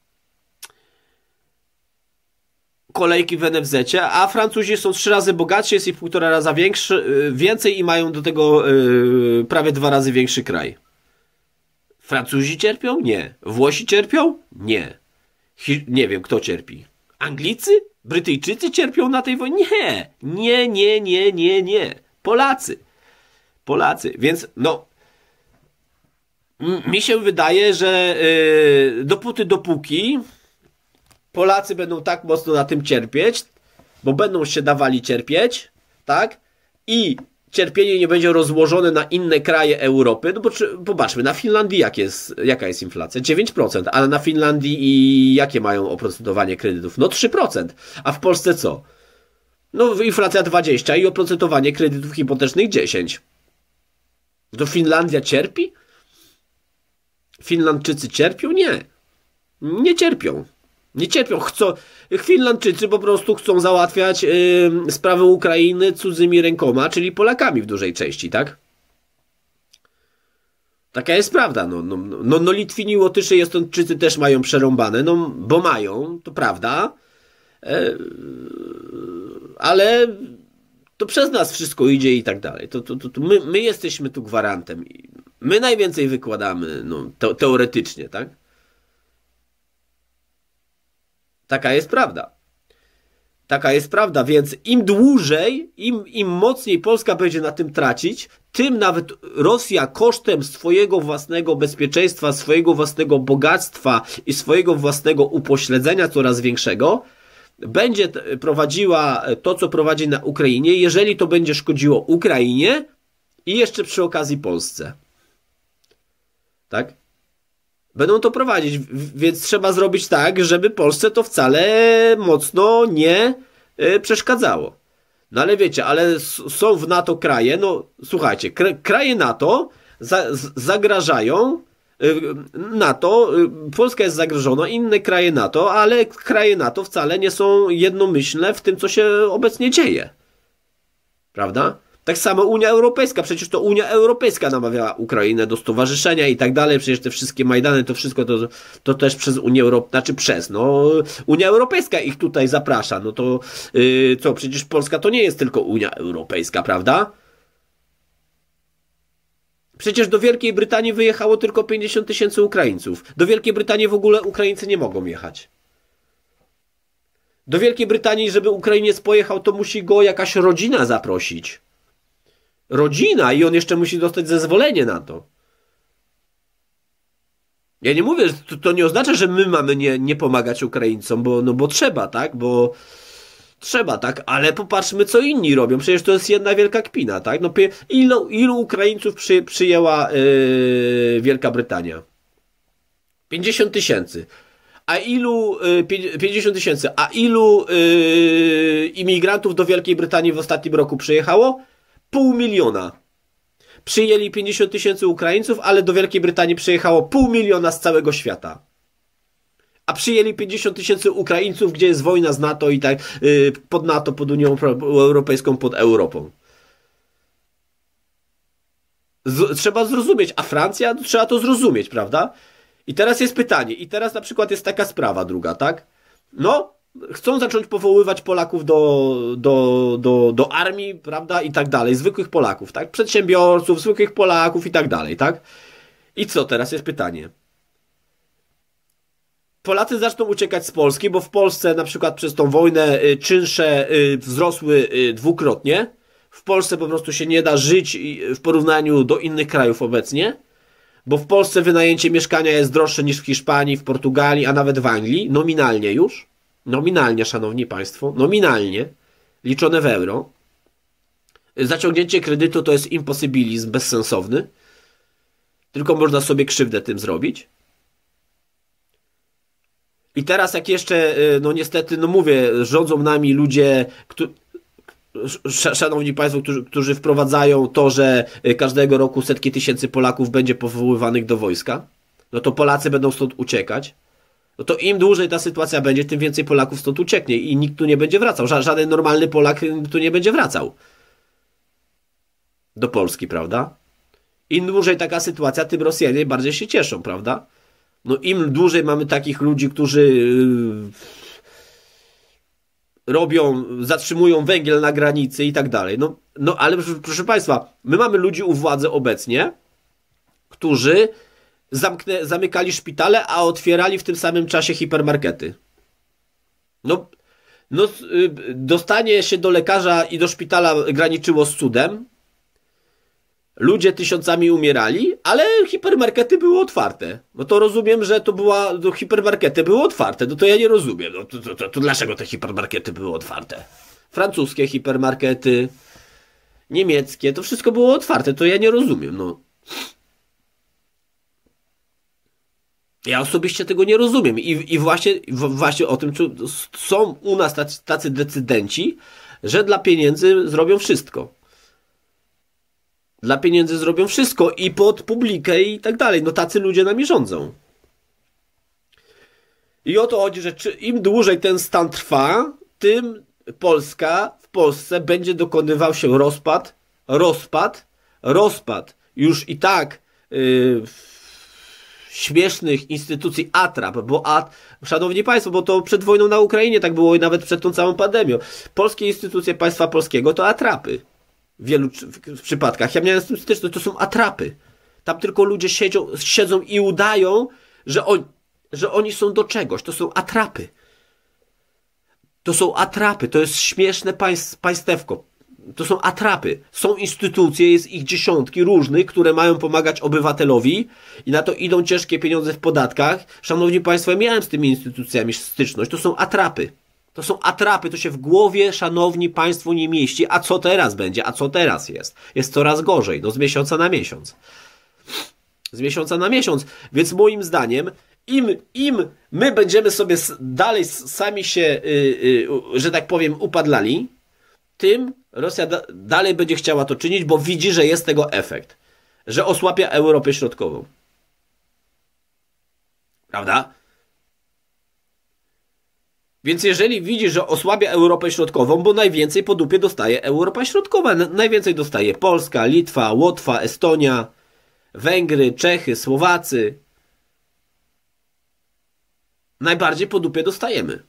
Kolejki w NFZ-cie, a Francuzi są 3 razy bogatsi, jest ich 1,5 raza więcej i mają do tego prawie 2 razy większy kraj. Francuzi cierpią? Nie. Włosi cierpią? Nie. Nie wiem, kto cierpi. Anglicy? Brytyjczycy cierpią na tej wojnie? Nie. Nie. Polacy. Polacy. Więc no mi się wydaje, że dopóki Polacy będą tak mocno na tym cierpieć, bo będą się dawali cierpieć, tak? I cierpienie nie będzie rozłożone na inne kraje Europy, no bo popatrzmy, na Finlandii jaka jest inflacja? 9%, ale na Finlandii i jakie mają oprocentowanie kredytów? No 3%. A w Polsce co? No inflacja 20% i oprocentowanie kredytów hipotecznych 10%. To Finlandia cierpi? Finlandczycy cierpią? Nie. Nie cierpią. Nie cierpią. Finlandczycy po prostu chcą załatwiać sprawy Ukrainy cudzymi rękoma, czyli Polakami w dużej części, tak? Taka jest prawda. No Litwini, Łotysze i Estończycy też mają przerąbane, no bo mają, to prawda. Ale to przez nas wszystko idzie i tak dalej. To my jesteśmy tu gwarantem. My najwięcej wykładamy, no, teoretycznie, tak? Taka jest prawda. Taka jest prawda, więc im dłużej, im mocniej Polska będzie na tym tracić, tym nawet Rosja kosztem swojego własnego bezpieczeństwa, swojego własnego bogactwa i swojego własnego upośledzenia coraz większego będzie prowadziła to, co prowadzi na Ukrainie, jeżeli to będzie szkodziło Ukrainie i jeszcze przy okazji Polsce. Tak? Będą to prowadzić, więc trzeba zrobić tak, żeby Polsce to wcale mocno nie przeszkadzało. No ale wiecie, ale są w NATO kraje, no słuchajcie, kraje NATO zagrażają NATO, Polska jest zagrożona, inne kraje NATO, ale kraje NATO wcale nie są jednomyślne w tym, co się obecnie dzieje. Prawda? Tak samo Unia Europejska, przecież to Unia Europejska namawiała Ukrainę do stowarzyszenia i tak dalej, przecież te wszystkie Majdany, to wszystko to też przez Unię Europejską, Unia Europejska ich tutaj zaprasza, no to co, przecież Polska to nie jest tylko Unia Europejska, prawda? Przecież do Wielkiej Brytanii wyjechało tylko 50 000 Ukraińców. Do Wielkiej Brytanii w ogóle Ukraińcy nie mogą jechać. Do Wielkiej Brytanii, żeby Ukrainiec pojechał, to musi go jakaś rodzina zaprosić. Rodzina i on jeszcze musi dostać zezwolenie na to. Ja nie mówię, że to nie oznacza, że my mamy nie pomagać Ukraińcom, bo trzeba, tak? Bo trzeba, tak? Ale popatrzmy, co inni robią. Przecież to jest jedna wielka kpina, tak? No, ilu Ukraińców przyjęła Wielka Brytania? 50 000. A ilu 50 000, a ilu imigrantów do Wielkiej Brytanii w ostatnim roku przyjechało? 500 000. Przyjęli 50 000 Ukraińców, ale do Wielkiej Brytanii przyjechało 500 000 z całego świata. A przyjęli 50 000 Ukraińców, gdzie jest wojna z NATO i tak pod NATO, pod Unią Europejską, pod Europą. Trzeba zrozumieć, a Francja? Trzeba to zrozumieć, prawda? I teraz jest pytanie, i teraz na przykład jest taka sprawa druga, tak? No, chcą zacząć powoływać Polaków do armii, prawda, i tak dalej, zwykłych Polaków, tak? Przedsiębiorców, zwykłych Polaków i tak dalej, tak? I co teraz jest pytanie? Polacy zaczną uciekać z Polski, bo w Polsce na przykład przez tą wojnę czynsze wzrosły dwukrotnie. W Polsce po prostu się nie da żyć w porównaniu do innych krajów obecnie. Bo w Polsce wynajęcie mieszkania jest droższe niż w Hiszpanii, w Portugalii, a nawet w Anglii. Nominalnie już. Nominalnie, szanowni państwo. Nominalnie. Liczone w euro. Zaciągnięcie kredytu to jest imposybilizm bezsensowny. Tylko można sobie krzywdę tym zrobić. I teraz jak jeszcze, no niestety, no mówię, rządzą nami ludzie, szanowni państwo, którzy wprowadzają to, że każdego roku setki tysięcy Polaków będzie powoływanych do wojska, no to Polacy będą stąd uciekać. No to im dłużej ta sytuacja będzie, tym więcej Polaków stąd ucieknie i nikt tu nie będzie wracał. Żaden normalny Polak tu nie będzie wracał do Polski, prawda? Im dłużej taka sytuacja, tym Rosjanie bardziej się cieszą, prawda? No im dłużej mamy takich ludzi, którzy zatrzymują węgiel na granicy i tak dalej. No ale proszę państwa, my mamy ludzi u władzy obecnie, którzy zamykali szpitale, a otwierali w tym samym czasie hipermarkety. No dostanie się do lekarza i do szpitala graniczyło z cudem, Ludzie tysiącami umierali, ale hipermarkety były otwarte. No to rozumiem, że hipermarkety były otwarte. No to ja nie rozumiem. No to dlaczego te hipermarkety były otwarte? Francuskie hipermarkety, niemieckie, to wszystko było otwarte. To ja nie rozumiem. No. Ja osobiście tego nie rozumiem. I właśnie o tym są u nas tacy decydenci, że dla pieniędzy zrobią wszystko. Dla pieniędzy zrobią wszystko i pod publikę i tak dalej. No tacy ludzie nami rządzą. I o to chodzi, że im dłużej ten stan trwa, tym w Polsce będzie dokonywał się rozpad już i tak śmiesznych instytucji atrap, szanowni państwo, bo to przed wojną na Ukrainie tak było i nawet przed tą całą pandemią. Polskie instytucje państwa polskiego to atrapy. W wielu przypadkach. Ja miałem z tym styczność, to są atrapy. Tam tylko ludzie siedzą i udają, że oni są do czegoś. To są atrapy. To są atrapy. To jest śmieszne państewko. To są atrapy. Są instytucje, jest ich dziesiątki różnych, które mają pomagać obywatelowi i na to idą ciężkie pieniądze w podatkach. Szanowni państwo, ja miałem z tymi instytucjami styczność. To są atrapy. To są atrapy, to się w głowie, szanowni państwo, nie mieści. A co teraz będzie? A co teraz jest? Jest coraz gorzej. No z miesiąca na miesiąc. Z miesiąca na miesiąc. Więc moim zdaniem, im my będziemy sobie dalej sami się, że tak powiem, upadlali, tym Rosja dalej będzie chciała to czynić, bo widzi, że jest tego efekt. Że osłabia Europę Środkową. Prawda? Więc jeżeli widzi, że osłabia Europę Środkową, bo najwięcej po dupie dostaje Europa Środkowa. Najwięcej dostaje Polska, Litwa, Łotwa, Estonia, Węgry, Czechy, Słowacy. Najbardziej po dupie dostajemy.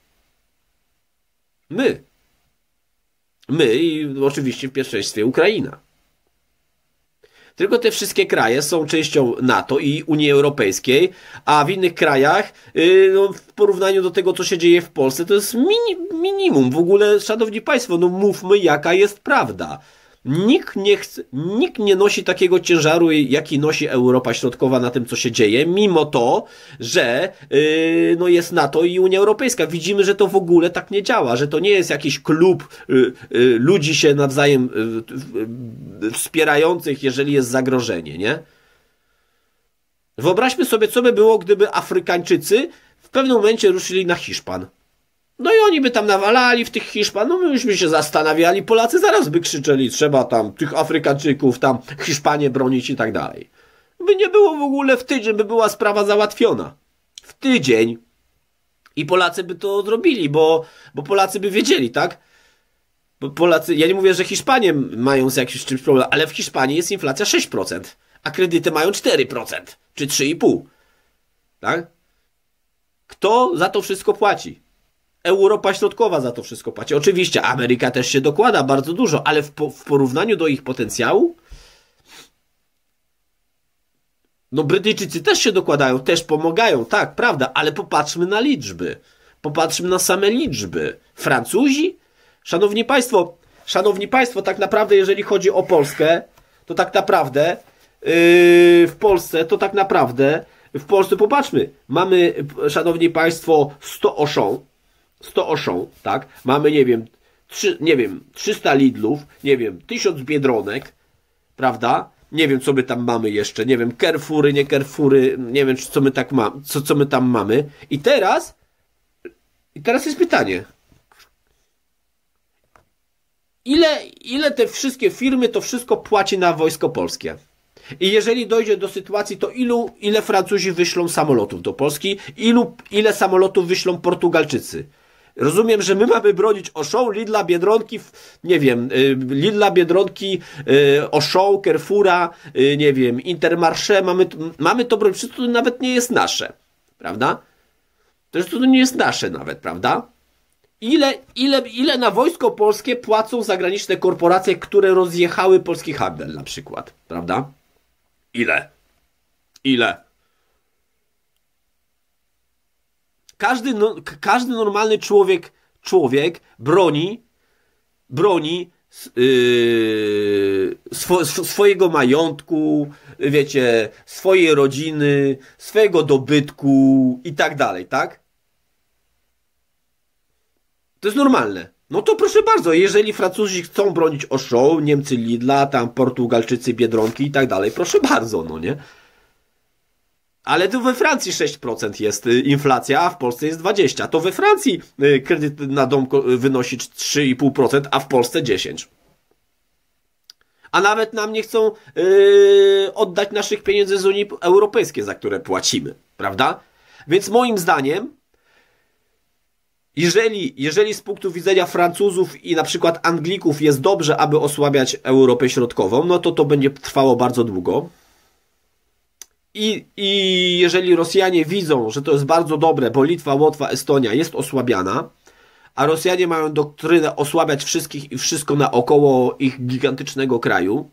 My. My i oczywiście w pierwszeństwie Ukraina. Tylko te wszystkie kraje są częścią NATO i Unii Europejskiej, a w innych krajach, no, w porównaniu do tego, co się dzieje w Polsce, to jest minimum. W ogóle, szanowni państwo, no mówmy, jaka jest prawda. Nikt nie nosi takiego ciężaru, jaki nosi Europa Środkowa na tym, co się dzieje, mimo to, że no jest NATO i Unia Europejska. Widzimy, że to w ogóle tak nie działa, że to nie jest jakiś klub ludzi się nawzajem wspierających, jeżeli jest zagrożenie, nie? Wyobraźmy sobie, co by było, gdyby Afrykańczycy w pewnym momencie ruszyli na Hiszpan. No i oni by tam nawalali w tych Hiszpan, no my byśmy się zastanawiali, Polacy zaraz by krzyczeli, trzeba tam tych Afrykańczyków, tam Hiszpanię bronić i tak dalej. By nie było w ogóle w tydzień, by była sprawa załatwiona. W tydzień. I Polacy by to zrobili, bo Polacy by wiedzieli, tak? Bo Polacy, ja nie mówię, że Hiszpanie mają z jakimś czymś problem, ale w Hiszpanii jest inflacja 6%, a kredyty mają 4%, czy 3,5%. Tak? Kto za to wszystko płaci? Europa Środkowa za to wszystko płaci. Oczywiście Ameryka też się dokłada bardzo dużo, ale w porównaniu do ich potencjału, no Brytyjczycy też się dokładają, też pomagają, tak, prawda, ale popatrzmy na liczby. Popatrzmy na same liczby. Francuzi? Szanowni państwo, tak naprawdę jeżeli chodzi o Polskę, to tak naprawdę w Polsce popatrzmy, mamy, szanowni państwo, 100 Auchan, tak? Mamy, nie wiem, 300 Lidlów, nie wiem, 1000 Biedronek, prawda? Nie wiem, co my tam mamy jeszcze, nie wiem, Carrefoury, nie Carrefoury, nie wiem, co my tam mamy. I teraz jest pytanie. Ile te wszystkie firmy to wszystko płaci na Wojsko Polskie? I jeżeli dojdzie do sytuacji, to ile Francuzi wyślą samolotów do Polski? Ile samolotów wyślą Portugalczycy? Rozumiem, że my mamy bronić Auchan, Lidla, Biedronki, nie wiem, Lidla, Biedronki, Auchan, Carrefoura, nie wiem, Intermarché, mamy to bronić, przecież to nawet nie jest nasze, prawda? To nie jest nasze nawet, prawda? Ile na Wojsko Polskie płacą zagraniczne korporacje, które rozjechały polski handel na przykład, prawda? Ile? Każdy normalny człowiek broni swojego majątku, wiecie, swojej rodziny, swojego dobytku i tak dalej, tak? To jest normalne. No to proszę bardzo, jeżeli Francuzi chcą bronić Auchan, Niemcy Lidla, tam Portugalczycy Biedronki i tak dalej, proszę bardzo, no nie? Ale to we Francji 6% jest inflacja, a w Polsce jest 20%. To we Francji kredyt na dom wynosi 3,5%, a w Polsce 10%. A nawet nam nie chcą oddać naszych pieniędzy z Unii Europejskiej, za które płacimy, prawda? Więc moim zdaniem, jeżeli z punktu widzenia Francuzów i na przykład Anglików jest dobrze, aby osłabiać Europę Środkową, no to będzie trwało bardzo długo. I jeżeli Rosjanie widzą, że to jest bardzo dobre, bo Litwa, Łotwa, Estonia jest osłabiana, a Rosjanie mają doktrynę osłabiać wszystkich i wszystko naokoło ich gigantycznego kraju,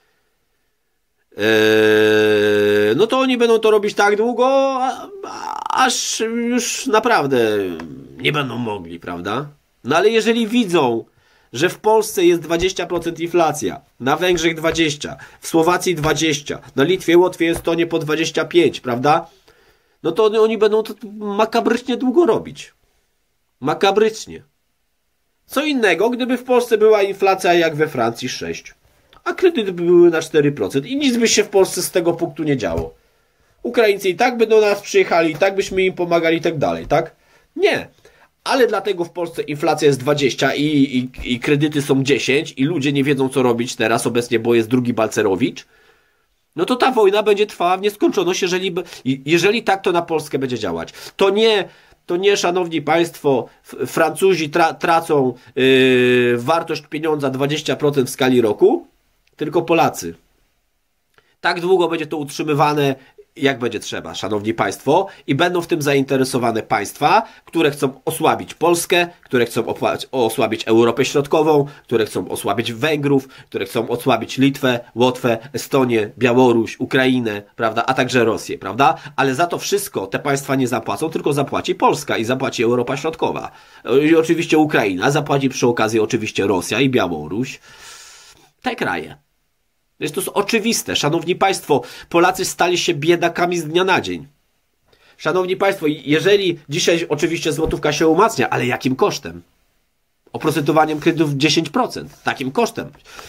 no to oni będą to robić tak długo, aż już naprawdę nie będą mogli, prawda? No ale jeżeli widzą, że w Polsce jest 20% inflacja, na Węgrzech 20%, w Słowacji 20%, na Litwie, Łotwie, Estonii po 25%, prawda? No to oni będą to makabrycznie długo robić. Makabrycznie. Co innego, gdyby w Polsce była inflacja jak we Francji 6%, a kredyty by były na 4% i nic by się w Polsce z tego punktu nie działo. Ukraińcy i tak będą do nas przyjechali, i tak byśmy im pomagali i tak dalej, tak? Nie. Ale dlatego w Polsce inflacja jest 20 i kredyty są 10 i ludzie nie wiedzą co robić teraz obecnie, bo jest drugi Balcerowicz, no to ta wojna będzie trwała w nieskończoność, jeżeli tak to na Polskę będzie działać. To nie, szanowni państwo, Francuzi tracą wartość pieniądza 20% w skali roku, tylko Polacy. Tak długo będzie to utrzymywane, jak będzie trzeba, szanowni państwo, i będą w tym zainteresowane państwa, które chcą osłabić Polskę, które chcą osłabić Europę Środkową, które chcą osłabić Węgrów, które chcą osłabić Litwę, Łotwę, Estonię, Białoruś, Ukrainę, prawda, a także Rosję, prawda? Ale za to wszystko te państwa nie zapłacą, tylko zapłaci Polska i zapłaci Europa Środkowa. I oczywiście Ukraina, zapłaci przy okazji oczywiście Rosja i Białoruś. Te kraje. To jest oczywiste. Szanowni państwo, Polacy stali się biedakami z dnia na dzień. Szanowni państwo, jeżeli dzisiaj oczywiście złotówka się umacnia, ale jakim kosztem? Oprocentowaniem kredytów 10%. Takim kosztem.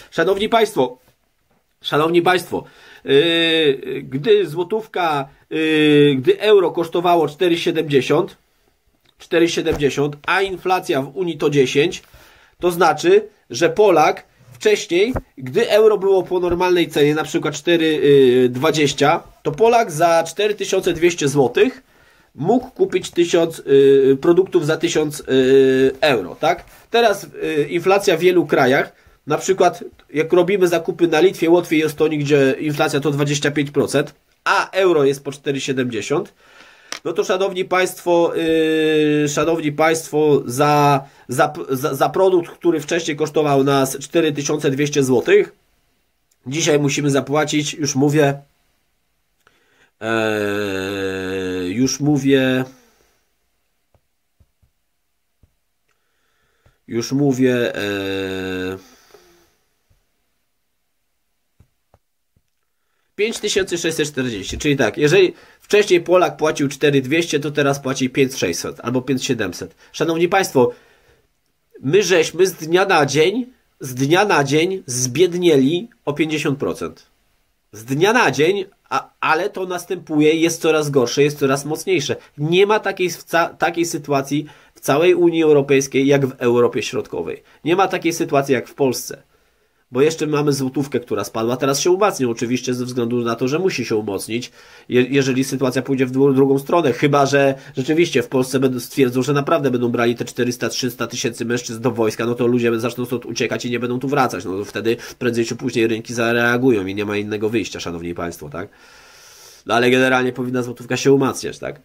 Szanowni państwo, gdy złotówka, gdy euro kosztowało 4,70, a inflacja w Unii to 10, to znaczy, że Polak wcześniej, gdy euro było po normalnej cenie, na przykład 4,20, to Polak za 4200 zł mógł kupić 1000 produktów za 1000 euro, tak? Teraz inflacja w wielu krajach, na przykład jak robimy zakupy na Litwie, Łotwie i Estonii, gdzie inflacja to 25%, a euro jest po 4,70, no to szanowni państwo, za produkt, który wcześniej kosztował nas 4200 zł, dzisiaj musimy zapłacić, już mówię 5640, czyli tak, jeżeli wcześniej Polak płacił 4200, to teraz płaci 5600 albo 5700. Szanowni państwo, my żeśmy z dnia na dzień zbiednieli o 50%. Z dnia na dzień, ale to następuje, jest coraz gorsze, jest coraz mocniejsze. Nie ma takiej sytuacji w całej Unii Europejskiej jak w Europie Środkowej. Nie ma takiej sytuacji jak w Polsce. Bo jeszcze mamy złotówkę, która spadła, teraz się umacni oczywiście ze względu na to, że musi się umocnić, jeżeli sytuacja pójdzie w drugą stronę, chyba że rzeczywiście w Polsce stwierdzą, że naprawdę będą brali te 400-300 tysięcy mężczyzn do wojska, no to ludzie zaczną stąd uciekać i nie będą tu wracać, no to wtedy prędzej czy później rynki zareagują i nie ma innego wyjścia, szanowni państwo, tak? No ale generalnie powinna złotówka się umacniać, tak?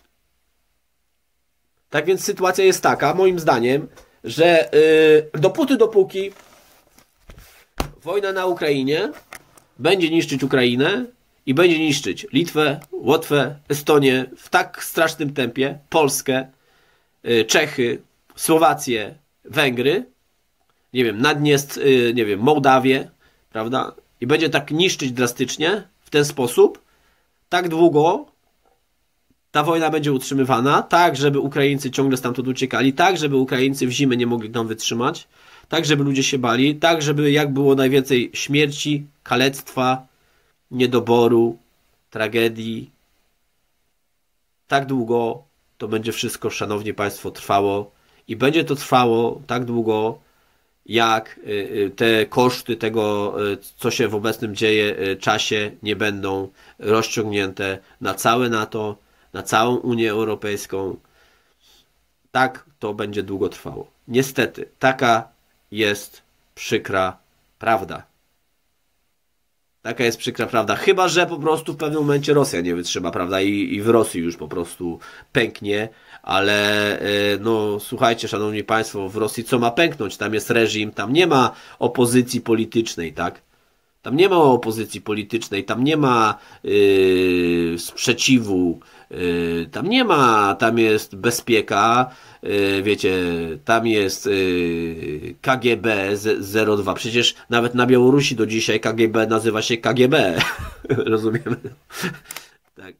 Tak więc sytuacja jest taka, moim zdaniem, że dopóki wojna na Ukrainie będzie niszczyć Ukrainę i będzie niszczyć Litwę, Łotwę, Estonię w tak strasznym tempie, Polskę, Czechy, Słowację, Węgry, nie wiem, nie wiem, Mołdawię, prawda? I będzie tak niszczyć drastycznie w ten sposób, tak długo ta wojna będzie utrzymywana, tak, żeby Ukraińcy ciągle stamtąd uciekali, tak, żeby Ukraińcy w zimę nie mogli tam wytrzymać, tak, żeby ludzie się bali, tak, żeby jak było najwięcej śmierci, kalectwa, niedoboru, tragedii. Tak długo to będzie wszystko, szanowni państwo, trwało i będzie to trwało tak długo, jak te koszty tego, co się w obecnym dzieje czasie, nie będą rozciągnięte na całe NATO, na całą Unię Europejską. Tak to będzie długo trwało. Niestety, taka jest przykra prawda. Taka jest przykra prawda. Chyba że po prostu w pewnym momencie Rosja nie wytrzyma, prawda? I w Rosji już po prostu pęknie. Ale no słuchajcie, szanowni państwo, w Rosji co ma pęknąć? Tam jest reżim, tam nie ma opozycji politycznej, tak? Tam nie ma opozycji politycznej, tam nie ma sprzeciwu, tam nie ma, tam jest bezpieka, wiecie, tam jest KGB 02. Przecież nawet na Białorusi do dzisiaj KGB nazywa się KGB. Rozumiemy? Tak.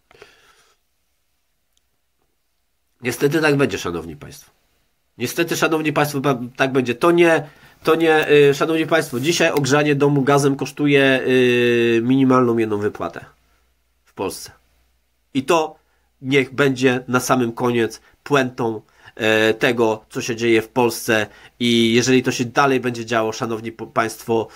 Niestety tak będzie, szanowni państwo. Niestety, szanowni państwo, tak będzie. To nie, szanowni państwo, dzisiaj ogrzanie domu gazem kosztuje minimalną jedną wypłatę w Polsce. I to niech będzie na samym koniec puentą tego, co się dzieje w Polsce i jeżeli to się dalej będzie działo, szanowni państwo,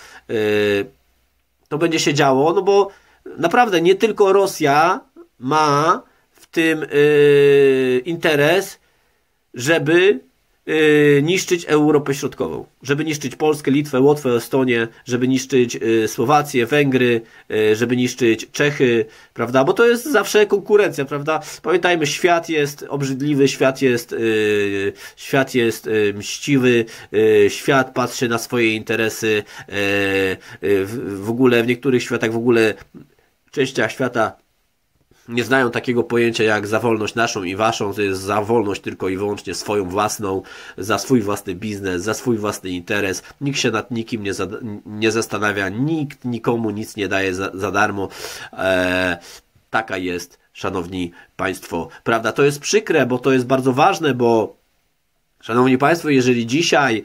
to będzie się działo, no bo naprawdę nie tylko Rosja ma w tym interes, żeby niszczyć Europę Środkową, żeby niszczyć Polskę, Litwę, Łotwę, Estonię, żeby niszczyć Słowację, Węgry, żeby niszczyć Czechy, prawda, bo to jest zawsze konkurencja, prawda, pamiętajmy, świat jest obrzydliwy, świat jest mściwy, świat patrzy na swoje interesy, w ogóle w niektórych światach, w ogóle częściach świata nie znają takiego pojęcia jak za wolność naszą i waszą, to jest za wolność tylko i wyłącznie swoją własną, za swój własny biznes, za swój własny interes. Nikt się nad nikim nie zastanawia, nikt nikomu nic nie daje za darmo. Taka jest, szanowni państwo, prawda. To jest przykre, bo to jest bardzo ważne, bo szanowni państwo, jeżeli dzisiaj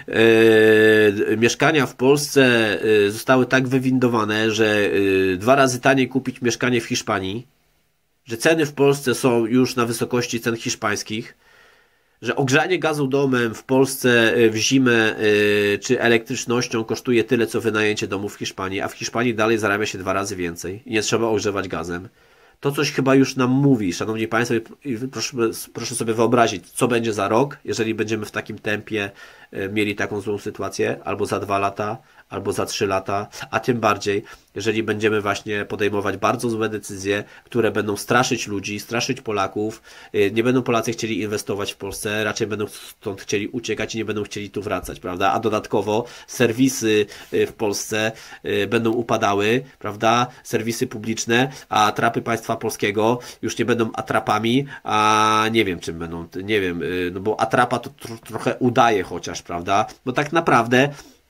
mieszkania w Polsce zostały tak wywindowane, że 2 razy taniej kupić mieszkanie w Hiszpanii, że ceny w Polsce są już na wysokości cen hiszpańskich, że ogrzanie gazu domem w Polsce w zimę czy elektrycznością kosztuje tyle, co wynajęcie domu w Hiszpanii, a w Hiszpanii dalej zarabia się 2 razy więcej i nie trzeba ogrzewać gazem. To coś chyba już nam mówi, szanowni państwo, i proszę sobie wyobrazić, co będzie za rok, jeżeli będziemy w takim tempie mieli taką złą sytuację, albo za 2 lata, albo za 3 lata, a tym bardziej, jeżeli będziemy właśnie podejmować bardzo złe decyzje, które będą straszyć ludzi, straszyć Polaków, nie będą Polacy chcieli inwestować w Polsce, raczej będą stąd chcieli uciekać i nie będą chcieli tu wracać, prawda? A dodatkowo serwisy w Polsce będą upadały, prawda? Serwisy publiczne, a atrapy państwa polskiego już nie będą atrapami, a nie wiem czym będą, nie wiem, no bo atrapa to trochę udaje chociaż, prawda? Bo tak naprawdę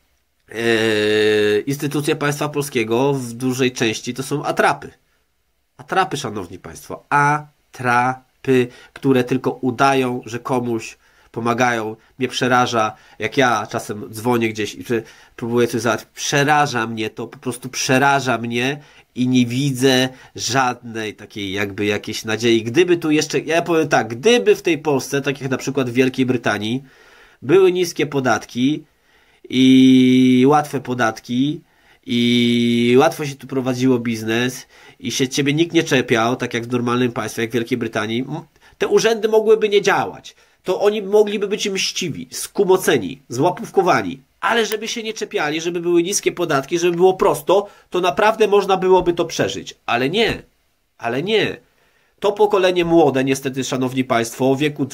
instytucje państwa polskiego w dużej części to są atrapy. Atrapy, szanowni państwo. Atrapy, które tylko udają, że komuś pomagają. Mnie przeraża, jak ja czasem dzwonię gdzieś i próbuję coś załatwić. Przeraża mnie to, po prostu przeraża mnie i nie widzę żadnej takiej jakby jakiejś nadziei. Gdyby tu jeszcze, ja powiem tak, gdyby w tej Polsce, tak jak na przykład w Wielkiej Brytanii, były niskie podatki i łatwe podatki i łatwo się tu prowadziło biznes i się ciebie nikt nie czepiał, tak jak w normalnym państwie, jak w Wielkiej Brytanii, te urzędy mogłyby nie działać. To oni mogliby być mściwi, skumoceni, złapówkowani. Ale żeby się nie czepiali, żeby były niskie podatki, żeby było prosto, to naprawdę można byłoby to przeżyć. Ale nie. Ale nie. To pokolenie młode, niestety, szanowni państwo, w wieku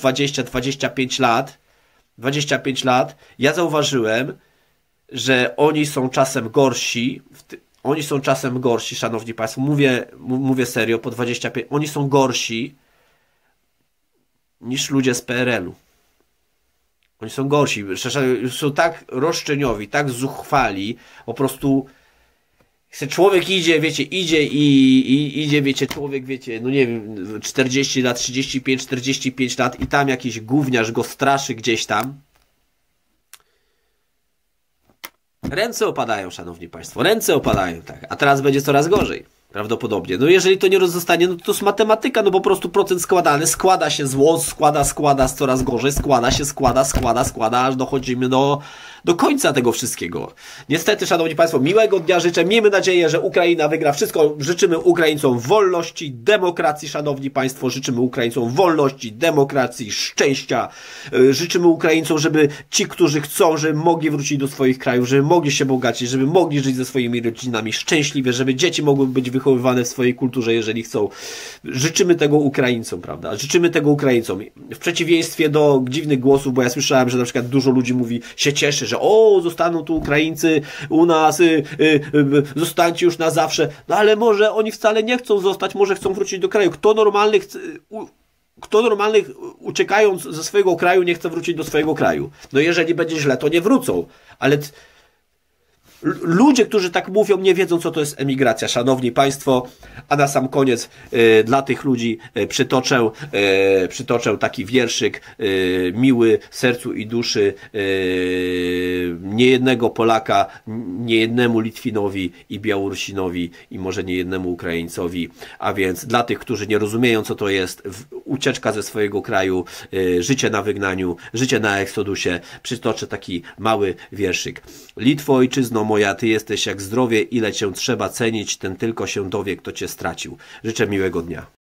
25 lat, ja zauważyłem, że oni są czasem gorsi, szanowni państwo, mówię serio, po 25, oni są gorsi niż ludzie z PRL-u. Oni są gorsi, są tak roszczeniowi, tak zuchwali, po prostu człowiek idzie, wiecie, idzie, wiecie, człowiek, wiecie, no nie wiem, 40 lat, 35, 45 lat i tam jakiś gówniarz go straszy gdzieś tam. Ręce opadają, szanowni państwo, ręce opadają, tak. A teraz będzie coraz gorzej. Prawdopodobnie. No jeżeli to nie rozostanie, no to jest matematyka, no po prostu procent składany, składa się zło, składa, coraz gorzej, składa, aż dochodzimy do końca tego wszystkiego. Niestety, szanowni państwo, miłego dnia życzę, miejmy nadzieję, że Ukraina wygra wszystko, życzymy Ukraińcom wolności, demokracji, szanowni państwo, życzymy Ukraińcom wolności, demokracji, szczęścia, życzymy Ukraińcom, żeby ci, którzy chcą, żeby mogli wrócić do swoich krajów, żeby mogli się bogacić, żeby mogli żyć ze swoimi rodzinami szczęśliwie, żeby dzieci mogły być wychowywane w swojej kulturze, jeżeli chcą. Życzymy tego Ukraińcom, prawda? Życzymy tego Ukraińcom. W przeciwieństwie do dziwnych głosów, bo ja słyszałem, że na przykład dużo ludzi mówi, się cieszy, że zostaną tu Ukraińcy u nas, zostańcie już na zawsze. No ale może oni wcale nie chcą zostać, może chcą wrócić do kraju. Kto normalnych uciekając ze swojego kraju nie chce wrócić do swojego kraju? No jeżeli będzie źle, to nie wrócą. Ale ludzie, którzy tak mówią, nie wiedzą, co to jest emigracja, szanowni państwo, a na sam koniec dla tych ludzi przytoczę taki wierszyk miły sercu i duszy niejednego Polaka, niejednemu Litwinowi i Białorusinowi i może niejednemu Ukraińcowi, a więc dla tych, którzy nie rozumieją, co to jest ucieczka ze swojego kraju, życie na wygnaniu, życie na eksodusie, przytoczę taki mały wierszyk. Litwo, ojczyzno moja, ty jesteś jak zdrowie, ile cię trzeba cenić, ten tylko się dowie, kto cię stracił. Życzę miłego dnia.